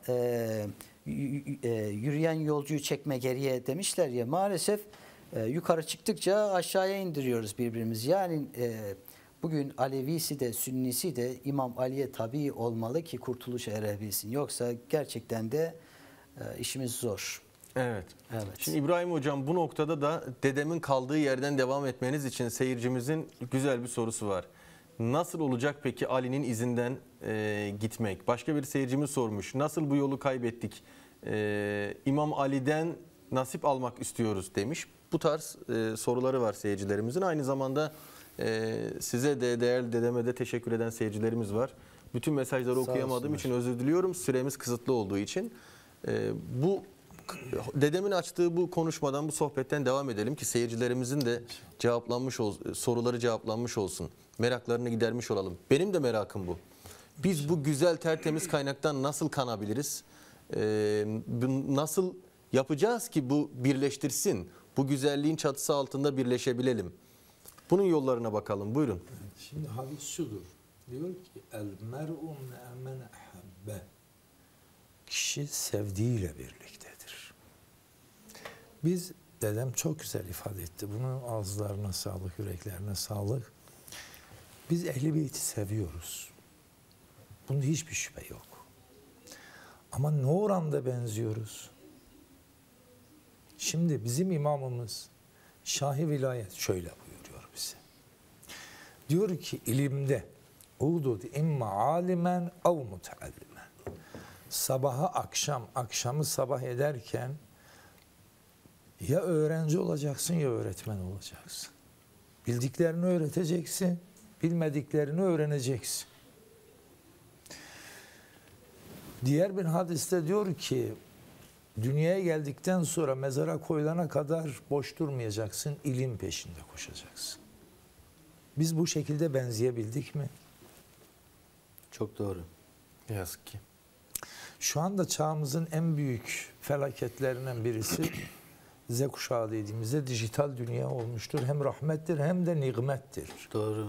yürüyen yolcuyu çekme geriye demişler ya, maalesef yukarı çıktıkça aşağıya indiriyoruz birbirimizi. Yani bugün Alevisi de Sünnisi de İmam Ali'ye tabi olmalı ki kurtuluşa erebilsin. Yoksa gerçekten de işimiz zor. Evet. Evet. Şimdi İbrahim Hocam, bu noktada da dedemin kaldığı yerden devam etmeniz için seyircimizin güzel bir sorusu var. Nasıl olacak peki Ali'nin izinden gitmek? Başka bir seyircimiz sormuş. Nasıl bu yolu kaybettik? İmam Ali'den nasip almak istiyoruz demiş. Bu tarz soruları var seyircilerimizin. Aynı zamanda size de, değerli dedeme de teşekkür eden seyircilerimiz var. Bütün mesajları Sağ okuyamadığım olsunlar. için özür diliyorum. Süremiz kısıtlı olduğu için. Bu dedemin açtığı bu konuşmadan, bu sohbetten devam edelim ki seyircilerimizin de soruları cevaplanmış olsun. Meraklarını gidermiş olalım. Benim de merakım bu. Biz bu güzel tertemiz kaynaktan nasıl kanabiliriz? Nasıl yapacağız ki bu birleştirsin? Bu güzelliğin çatısı altında birleşebilelim. Bunun yollarına bakalım. Buyurun. Şimdi hadis şudur. Diyor ki el mer'u men ahabbe. Kişi sevdiğiyle birliktedir. Biz, dedem çok güzel ifade etti. Bunu ağızlarına sağlık, yüreklerine sağlık. Biz Ehl-i Beyt'i seviyoruz. Bunda hiçbir şüphe yok. Ama ne oranda benziyoruz? Şimdi bizim imamımız Şah-ı Vilayet şöyle buyuruyor bize. Diyor ki ilimde udud imma alimen ev muteallimen. Sabaha akşam, akşamı sabah ederken ya öğrenci olacaksın ya öğretmen olacaksın. Bildiklerini öğreteceksin, bilmediklerini öğreneceksin. Diğer bir hadiste diyor ki dünyaya geldikten sonra mezara koyulana kadar boş durmayacaksın, ilim peşinde koşacaksın. Biz bu şekilde benzeyebildik mi? Çok doğru. Ne yazık ki. Şu anda çağımızın en büyük felaketlerinden birisi Z kuşağı dediğimizde dijital dünya olmuştur. Hem rahmettir hem de nimettir. Doğru.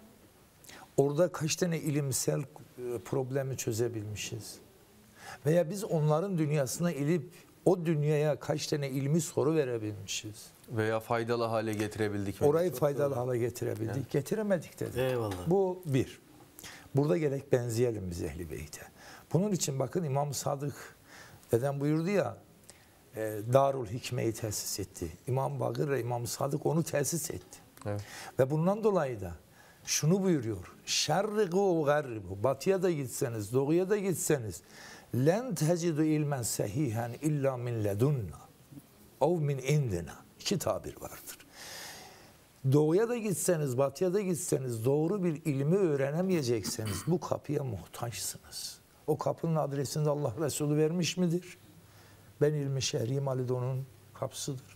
Orada kaç tane ilimsel problemi çözebilmişiz? Veya biz onların dünyasına inip o dünyaya kaç tane ilmi soru verebilmişiz? Veya faydalı hale getirebildik mi? Orayı faydalı hale getirebildik. Evet. Getiremedik dedi. Eyvallah. Bu bir. Burada gerek benzeyelim biz Ehl-i Beyt'e. Bunun için bakın İmam Sadık dedem buyurdu ya, Darul Hikme'yi tesis etti. İmam Bakır ve İmam Sadık onu tesis etti. Evet. Ve bundan dolayı da şunu buyuruyor. Şerrigu garribu. Batıya da gitseniz, doğuya da gitseniz len tecidu ilmen sehihen illa min ledunna ev min indina. İki tabir vardır. Doğuya da gitseniz, batıya da gitseniz doğru bir ilmi öğrenemeyecekseniz bu kapıya muhtaçsınız. O kapının adresini de Allah Resulü vermiş midir? Ben ilmi şehriyim, Ali de onun kapısıdır.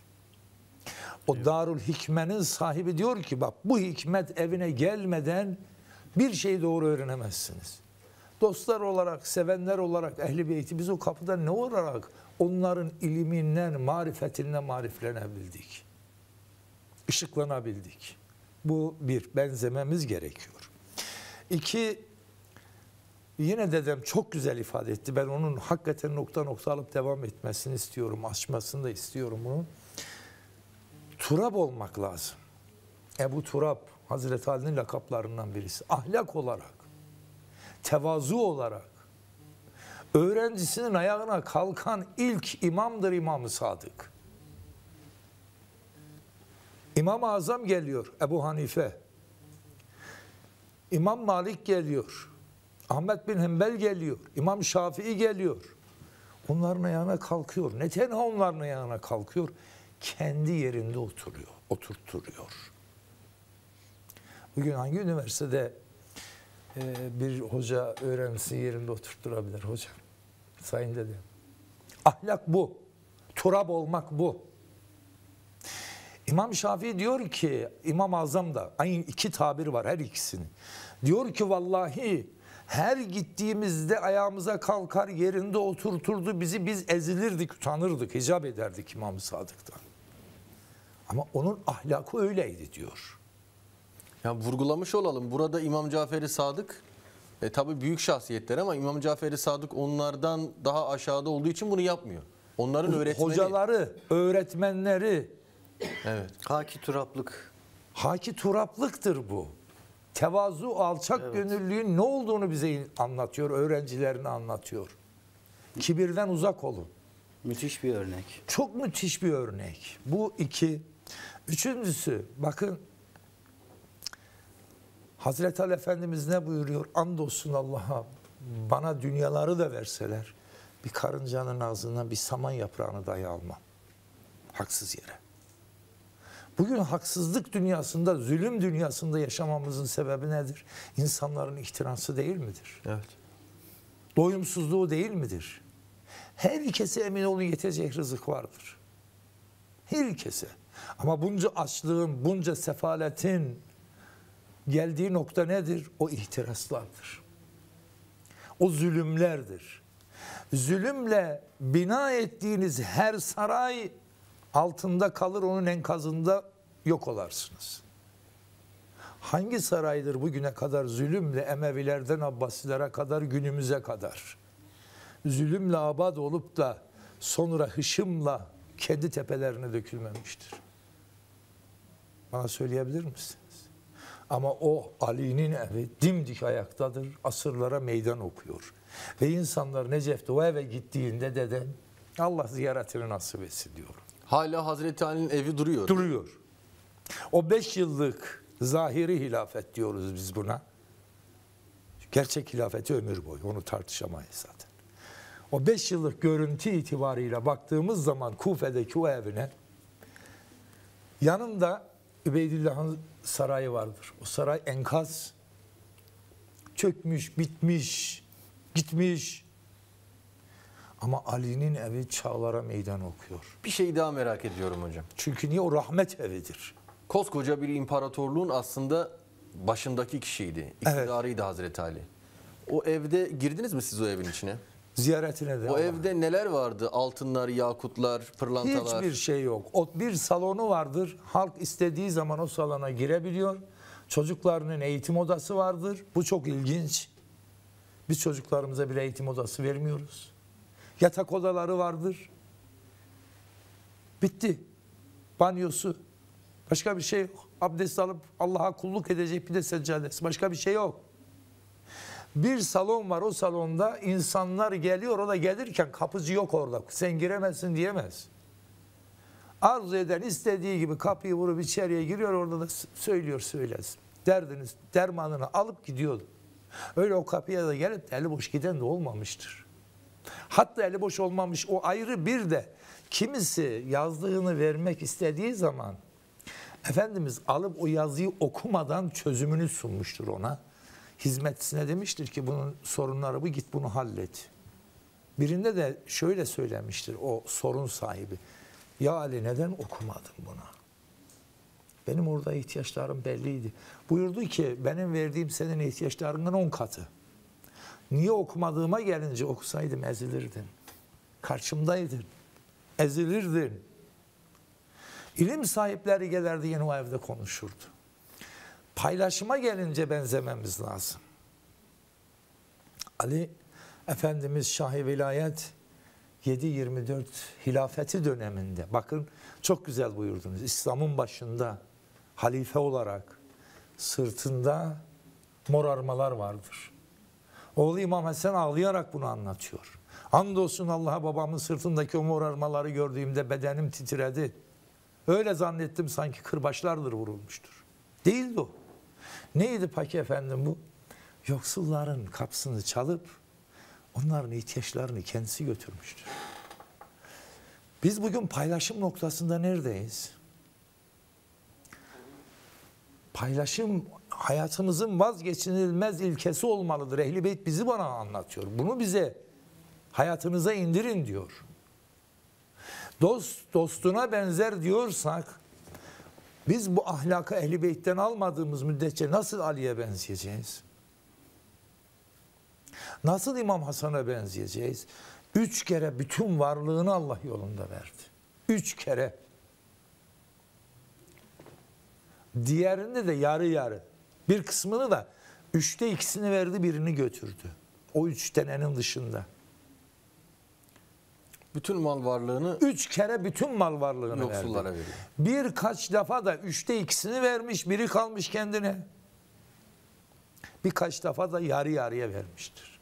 O Darul Hikme'nin sahibi diyor ki bak bu hikmet evine gelmeden bir şey doğru öğrenemezsiniz. Dostlar olarak, sevenler olarak Ehl-i Beyt'i biz o kapıda ne olarak onların ilminden, marifetinden mariflenebildik. Işıklanabildik. Bu bir, benzememiz gerekiyor. İki, yine dedem çok güzel ifade etti. Ben onun hakikaten nokta nokta alıp devam etmesini istiyorum. Açmasını da istiyorum bunu. Turab olmak lazım. Ebu Turab, Hazreti Ali'nin lakaplarından birisi. Ahlak olarak, tevazu olarak, öğrencisinin ayağına kalkan ilk imamdır İmam-ı Sadık. İmam-ı Azam geliyor, Ebu Hanife. İmam Malik geliyor. Ahmet bin Hanbel geliyor. İmam Şafii geliyor. Onların ayağına kalkıyor. Ne tenha onların ayağına kalkıyor. Kendi yerinde oturtturuyor. Bugün hangi üniversitede bir hoca öğrencisini yerinde oturtturabilir hocam? Sayın dedem. Ahlak bu. Turab olmak bu. İmam Şafii diyor ki, İmam-ı Azam da aynı iki tabir var her ikisinin. Diyor ki vallahi her gittiğimizde ayağımıza kalkar yerinde oturturdu bizi, biz ezilirdik, utanırdık, hicap ederdik İmam-ı Sadık'tan. Ama onun ahlakı öyleydi diyor. Ya vurgulamış olalım. Burada İmam Cafer-i Sadık tabii büyük şahsiyetler ama İmam Cafer-i Sadık onlardan daha aşağıda olduğu için bunu yapmıyor. Onların öğretmeni. Hocaları, öğretmenleri. Evet. Haki turaplık. Haki turaplıktır bu. Tevazu, alçak gönüllülüğün ne olduğunu bize anlatıyor, öğrencilerine anlatıyor. Kibirden uzak olun. Müthiş bir örnek. Çok müthiş bir örnek. Bu iki. Üçüncüsü, bakın Hazreti Ali Efendimiz ne buyuruyor? Andolsun Allah'a, bana dünyaları da verseler bir karıncanın ağzından bir saman yaprağını dahi almam. Haksız yere. Bugün haksızlık dünyasında, zulüm dünyasında yaşamamızın sebebi nedir? İnsanların ihtirası değil midir? Evet. Doyumsuzluğu değil midir? Herkese emin olun yetecek rızık vardır. Herkese. Ama bunca açlığın, bunca sefaletin geldiği nokta nedir? O ihtiraslardır. O zulümlerdir. Zulümle bina ettiğiniz her saray altında kalır, onun enkazında yok olarsınız. Hangi saraydır bugüne kadar zulümle Emevilerden Abbasilere kadar günümüze kadar zulümle abad olup da sonra hışımla kendi tepelerine dökülmemiştir? Bana söyleyebilir misiniz? Ama o Ali'nin evi dimdik ayaktadır, asırlara meydan okuyor. Ve insanlar Necef'te o eve gittiğinde dedem Allah ziyaretini nasip etsin diyor. Hala Hazreti Ali'nin evi duruyor. Duruyor. O 5 yıllık zahiri hilafet diyoruz biz buna. Gerçek hilafeti ömür boyu, onu tartışamayız zaten. O 5 yıllık görüntü itibarıyla baktığımız zaman Kufe'deki o evine yanında Übeydillah'ın sarayı vardır. O saray enkaz, çökmüş, bitmiş, gitmiş. Ama Ali'nin evi çağlara meydan okuyor. Bir şey daha merak ediyorum hocam. Çünkü niye? O rahmet evidir. Koskoca bir imparatorluğun aslında başındaki kişiydi. İktidarıydı Hazreti Ali. O evde girdiniz mi siz o evin içine? Ziyaretine de. O evde neler vardı? Altınlar, yakutlar, pırlantalar. Hiçbir şey yok. O bir salonu vardır. Halk istediği zaman o salona girebiliyor. Çocuklarının eğitim odası vardır. Bu çok ilginç. Biz çocuklarımıza bir eğitim odası vermiyoruz. Yatak odaları vardır. Bitti. Banyosu. Başka bir şey yok. Abdest alıp Allah'a kulluk edecek bir de seccadesi. Başka bir şey yok. Bir salon var, o salonda insanlar geliyor, o da gelirken kapıcı yok orada. Sen giremezsin diyemez. Arzu eden istediği gibi kapıyı vurup içeriye giriyor, orada da söylüyor söylesin. Derdiniz, dermanını alıp gidiyordu. Öyle o kapıya da gelip eli boş giden de olmamıştır. Hatta eli boş olmamış o ayrı, bir de kimisi yazdığını vermek istediği zaman Efendimiz alıp o yazıyı okumadan çözümünü sunmuştur ona. Hizmetçisine demiştir ki bunun sorunları bu, git bunu hallet. Birinde de şöyle söylemiştir o sorun sahibi. Ya Ali neden okumadın bunu? Benim orada ihtiyaçlarım belliydi. Buyurdu ki benim verdiğim senin ihtiyaçlarından 10 katı. Niye okumadığıma gelince okusaydım ezilirdin. Karşımdaydın. Ezilirdin. İlim sahipleri gelirdi yine o evde konuşurdu. Paylaşıma gelince benzememiz lazım. Ali Efendimiz Şah-ı Vilayet 7-24 hilafeti döneminde, bakın çok güzel buyurdunuz, İslam'ın başında halife olarak sırtında morarmalar vardır. Oğlu İmam Hasan ağlayarak bunu anlatıyor. Andolsun Allah'a babamın sırtındaki o morarmaları gördüğümde bedenim titredi. Öyle zannettim sanki kırbaçlardır vurulmuştur. Değildi o. Neydi peki efendim bu? Yoksulların kapısını çalıp onların ihtiyaçlarını kendisi götürmüştür. Biz bugün paylaşım noktasında neredeyiz? Paylaşım hayatımızın vazgeçilmez ilkesi olmalıdır. Ehl-i Beyt bizi bana anlatıyor. Bunu bize hayatınıza indirin diyor. Dost dostuna benzer diyorsak biz bu ahlakı Ehl-i Beyt'ten almadığımız müddetçe nasıl Ali'ye benzeyeceğiz? Nasıl İmam Hasan'a benzeyeceğiz? 3 kere bütün varlığını Allah yolunda verdi. 3 kere. Diğerini de yarı yarı. Bir kısmını da 3'te 2'sini verdi, birini götürdü. O 3 tanenin dışında. Bütün mal varlığını 3 kere bütün mal varlığını yoksullara verdi. veriyor. Birkaç defa da 3'te 2'sini vermiş, biri kalmış kendine. Birkaç defa da yarı yarıya vermiştir.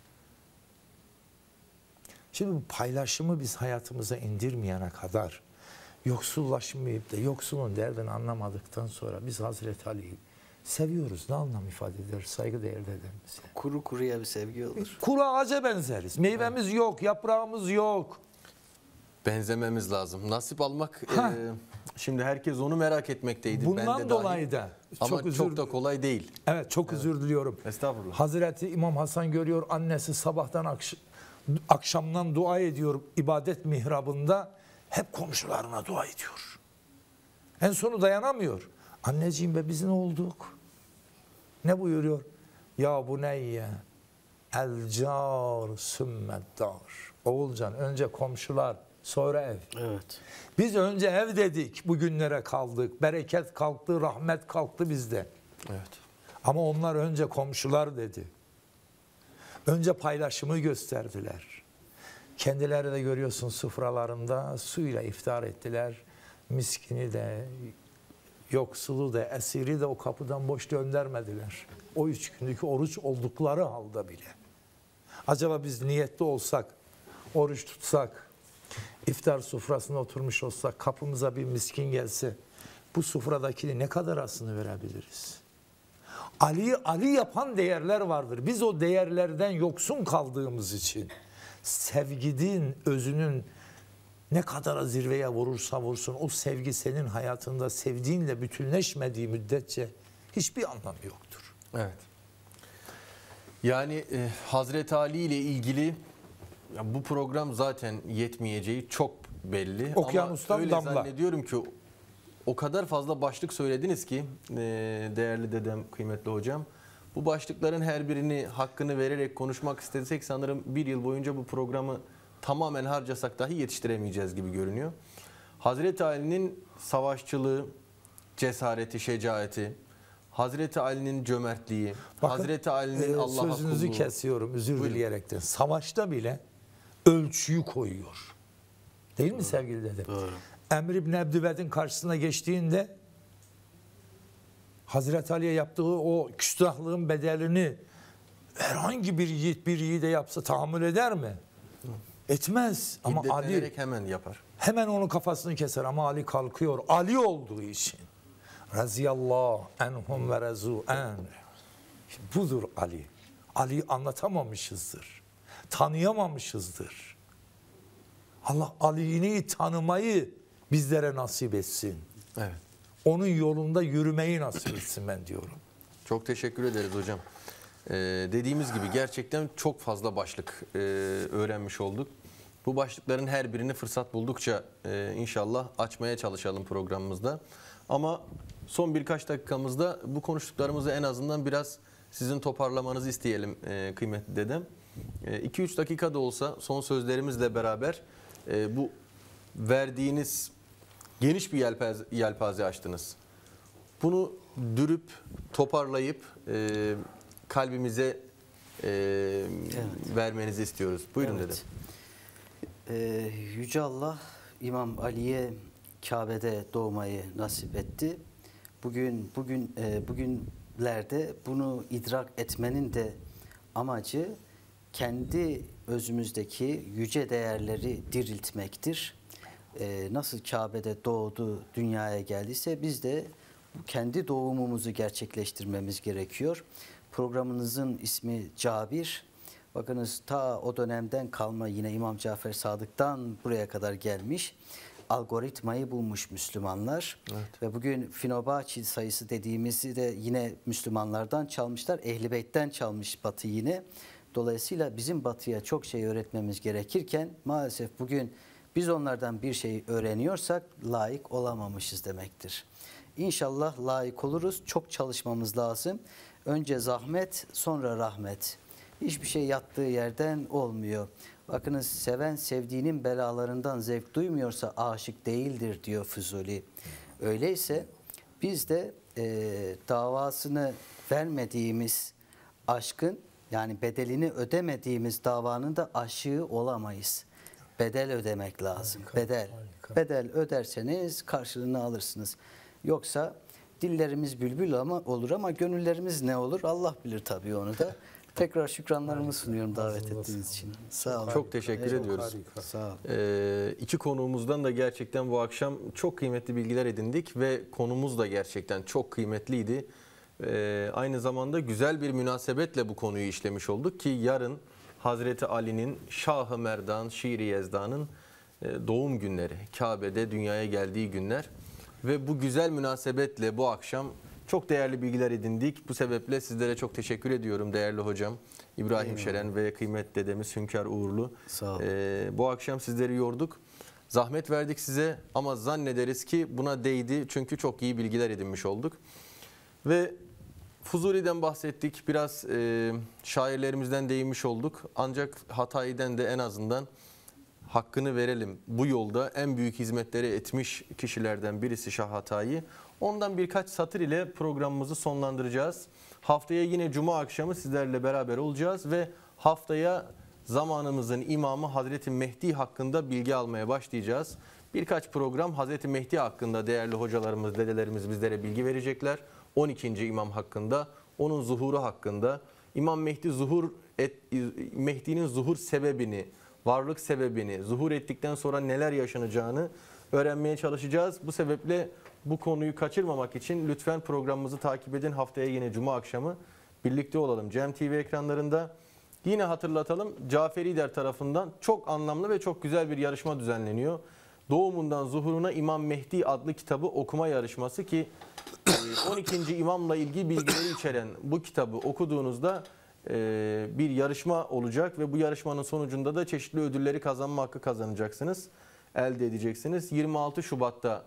Şimdi bu paylaşımı biz hayatımıza indirmeyene kadar, yoksullaşmayıp da yoksulun derdini anlamadıktan sonra biz Hazreti Ali'yi seviyoruz. Ne anlam ifade eder? Saygıdeğer dedemiz. Kuru kuruya bir sevgi olur. Kuru ağaca benzeriz. Meyvemiz yok, yaprağımız yok. Benzememiz lazım. Nasip almak şimdi herkes onu merak etmekteydi. Bundan ben de dolayı da ama çok da kolay değil. Evet, çok özür diliyorum. Estağfurullah. Hazreti İmam Hasan görüyor, annesi sabahtan akşamdan dua ediyor ibadet mihrabında, hep komşularına dua ediyor. En sonu dayanamıyor. Anneciğim be, biz ne olduk? Ne buyuruyor? Ya buneyye el car sümmeddar. Oğulcan, önce komşular, sonra ev. Evet. Biz önce ev dedik, bugünlere kaldık. Bereket kalktı, rahmet kalktı bizde. Evet. Ama onlar önce komşular dedi. Önce paylaşımı gösterdiler. Kendileri de görüyorsun sofralarında suyla iftar ettiler. Miskini de, yoksulu da, esiri de o kapıdan boş göndermediler. O 3 günlük oruç oldukları halde bile. Acaba biz niyetli olsak, oruç tutsak, iftar sofrasına oturmuş olsak, kapımıza bir miskin gelse, bu sofradakini ne kadar aslını verebiliriz? Ali'yi Ali yapan değerler vardır. Biz o değerlerden yoksun kaldığımız için sevginin özünün ne kadar zirveye vurursa vursun, o sevgi senin hayatında sevdiğinle bütünleşmediği müddetçe hiçbir anlamı yoktur. Evet. Yani Hazreti Ali ile ilgili bu program zaten yetmeyeceği çok belli. Okyanustan ama öyle damla. zannediyorum ki o kadar fazla başlık söylediniz ki değerli dedem, kıymetli hocam. Bu başlıkların her birini hakkını vererek konuşmak istesek sanırım bir yıl boyunca bu programı tamamen harcasak dahi yetiştiremeyeceğiz gibi görünüyor. Hazreti Ali'nin savaşçılığı, cesareti, şecaati, Hazreti Ali'nin cömertliği, Bakın, Hazreti Ali'nin Allah'a kulluğu. sözünüzü kesiyorum, özür Buyurun. dileyerekten. Savaşta bile ölçüyü koyuyor. Değil mi sevgili dedem? Doğru. Emr İbni Ebdüved'in karşısına geçtiğinde Hazreti Ali'ye yaptığı o küstahlığın bedelini herhangi bir yiğit bir yiğide yapsa tahammül eder mi? Etmez. Ama Ali Hiddetlenerek hemen yapar. hemen onun kafasını keser ama Ali kalkıyor. Ali olduğu için. Raziyallahu enhum ve rezu'en. Budur Ali. Ali'yi anlatamamışızdır. Tanıyamamışızdır. Allah Ali'yi tanımayı bizlere nasip etsin. Evet. Onun yolunda yürümeyi nasip etsin ben diyorum. Çok teşekkür ederiz hocam. Dediğimiz gibi gerçekten çok fazla başlık öğrenmiş olduk. Bu başlıkların her birini fırsat buldukça inşallah açmaya çalışalım programımızda. Ama son birkaç dakikamızda bu konuştuklarımızı en azından biraz sizin toparlamanızı isteyelim kıymetli dedem. 2-3 dakika da olsa son sözlerimizle beraber bu verdiğiniz geniş bir yelpaze açtınız. Bunu dürüp, toparlayıp kalbimize vermenizi istiyoruz. Buyurun Evet. dedem. Yüce Allah İmam Ali'ye Kabe'de doğmayı nasip etti. Bugünlerde bunu idrak etmenin de amacı kendi özümüzdeki yüce değerleri diriltmektir. nasıl Kabe'de doğdu, dünyaya geldiyse biz de kendi doğumumuzu gerçekleştirmemiz gerekiyor. Programınızın ismi Cabir. Bakınız ta o dönemden kalma yine İmam Cafer Sadık'tan buraya kadar gelmiş. Algoritmayı bulmuş Müslümanlar. Evet. Ve bugün Finobaçi sayısı dediğimizi de yine Müslümanlardan çalmışlar. Ehl-i Beyt'ten çalmış Batı yine. Dolayısıyla bizim Batı'ya çok şey öğretmemiz gerekirken maalesef bugün biz onlardan bir şey öğreniyorsak layık olamamışız demektir. İnşallah layık oluruz. Çok çalışmamız lazım. Önce zahmet, sonra rahmet. Hiçbir şey yattığı yerden olmuyor. Bakınız seven sevdiğinin belalarından zevk duymuyorsa aşık değildir diyor Fuzuli. Öyleyse biz de davasını vermediğimiz aşkın, yani bedelini ödemediğimiz davanın da aşığı olamayız. Bedel ödemek lazım. Bedel. Bedel öderseniz karşılığını alırsınız. Yoksa dillerimiz bülbül olur ama gönüllerimiz ne olur? Allah bilir tabii onu da. Tekrar şükranlarımı sunuyorum davet ettiğiniz için. Sağ olun. Çok teşekkür ediyoruz. Sağ olun. İki konuğumuzdan da gerçekten bu akşam çok kıymetli bilgiler edindik ve konumuz da gerçekten çok kıymetliydi. Aynı zamanda güzel bir münasebetle bu konuyu işlemiş olduk ki yarın Hazreti Ali'nin Şah-ı Merdan, Şiir-i Yezda'nın doğum günleri, Kabe'de dünyaya geldiği günler ve bu güzel münasebetle bu akşam çok değerli bilgiler edindik. Bu sebeple sizlere çok teşekkür ediyorum değerli hocam İbrahim Şeren ve kıymetli dedemiz Hünkar Uğurlu. Sağ olun. Bu akşam sizleri yorduk. Zahmet verdik size ama zannederiz ki buna değdi çünkü çok iyi bilgiler edinmiş olduk. Ve Fuzuli'den bahsettik, biraz şairlerimizden değinmiş olduk. Ancak Hatayi'den de en azından hakkını verelim. Bu yolda en büyük hizmetleri etmiş kişilerden birisi Şah Hatayi. Ondan birkaç satır ile programımızı sonlandıracağız. Haftaya yine Cuma akşamı sizlerle beraber olacağız ve haftaya zamanımızın imamı Hazreti Mehdi hakkında bilgi almaya başlayacağız. Birkaç program Hazreti Mehdi hakkında değerli hocalarımız, dedelerimiz bizlere bilgi verecekler. 12. imam hakkında, onun zuhuru hakkında, İmam Mehdi Mehdi'nin zuhur sebebini, varlık sebebini, zuhur ettikten sonra neler yaşanacağını öğrenmeye çalışacağız. Bu sebeple bu konuyu kaçırmamak için lütfen programımızı takip edin. Haftaya yine Cuma akşamı birlikte olalım Cem TV ekranlarında. Yine hatırlatalım, Caferi Der tarafından çok anlamlı ve çok güzel bir yarışma düzenleniyor. Doğumundan Zuhuruna İmam Mehdi adlı kitabı okuma yarışması ki 12. imamla ilgili bilgileri içeren bu kitabı okuduğunuzda bir yarışma olacak ve bu yarışmanın sonucunda da çeşitli ödülleri kazanma hakkı kazanacaksınız, elde edeceksiniz. 26 Şubat'ta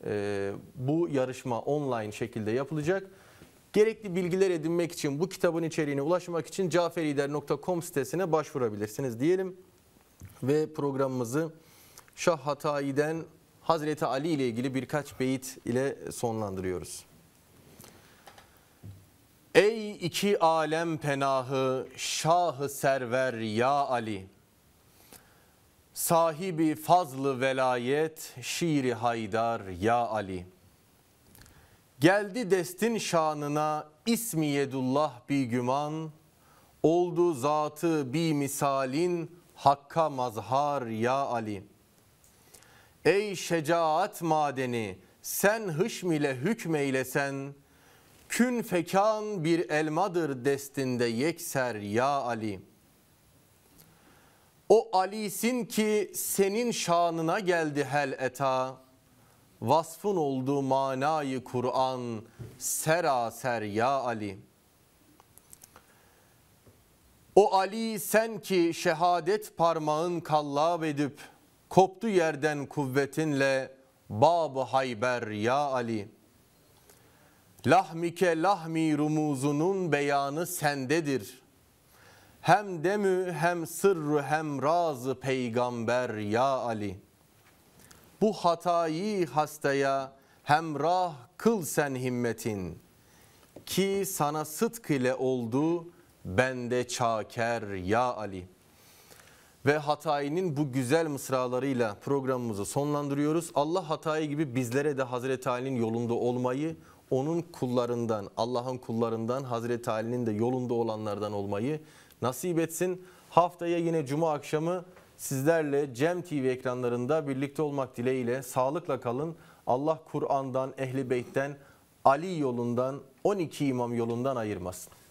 bu yarışma online şekilde yapılacak. Gerekli bilgiler edinmek için, bu kitabın içeriğine ulaşmak için caferider.com sitesine başvurabilirsiniz diyelim. Ve programımızı Şah Hatayi'den Hazreti Ali ile ilgili birkaç beyit ile sonlandırıyoruz. Ey iki alem penahı, Şah-ı Server ya Ali, sahibi fazlı velayet, şiiri haydar ya Ali. Geldi destin şanına, ismi yedullah bi güman, oldu zatı bi misalin, hakka mazhar ya Ali. Ey şecaat madeni, sen hışm ile hükmeylesen, kün fekan bir elmadır destinde yekser ya Ali. O Ali'sin ki senin şanına geldi hel eta, vasfın oldu manayı Kur'an, seraser ya Ali. O Ali sen ki şehadet parmağın kallab edip, koptu yerden kuvvetinle Bab-ı Hayber ya Ali. Lahmike lahmi rumuzunun beyanı sendedir. Hem demü hem sırrı hem razı peygamber ya Ali. Bu hatayı hastaya hemrah kıl sen himmetin, ki sana sıdk ile oldu bende çaker ya Ali. Ve Hatayi'nin bu güzel mısralarıyla programımızı sonlandırıyoruz. Allah Hatayi gibi bizlere de Hazreti Ali'nin yolunda olmayı, onun kullarından, Allah'ın kullarından, Hazreti Ali'nin de yolunda olanlardan olmayı nasip etsin. Haftaya yine Cuma akşamı sizlerle Cem TV ekranlarında birlikte olmak dileğiyle sağlıkla kalın. Allah Kur'an'dan, Ehl-i Beyt'ten, Ali yolundan, 12 imam yolundan ayırmasın.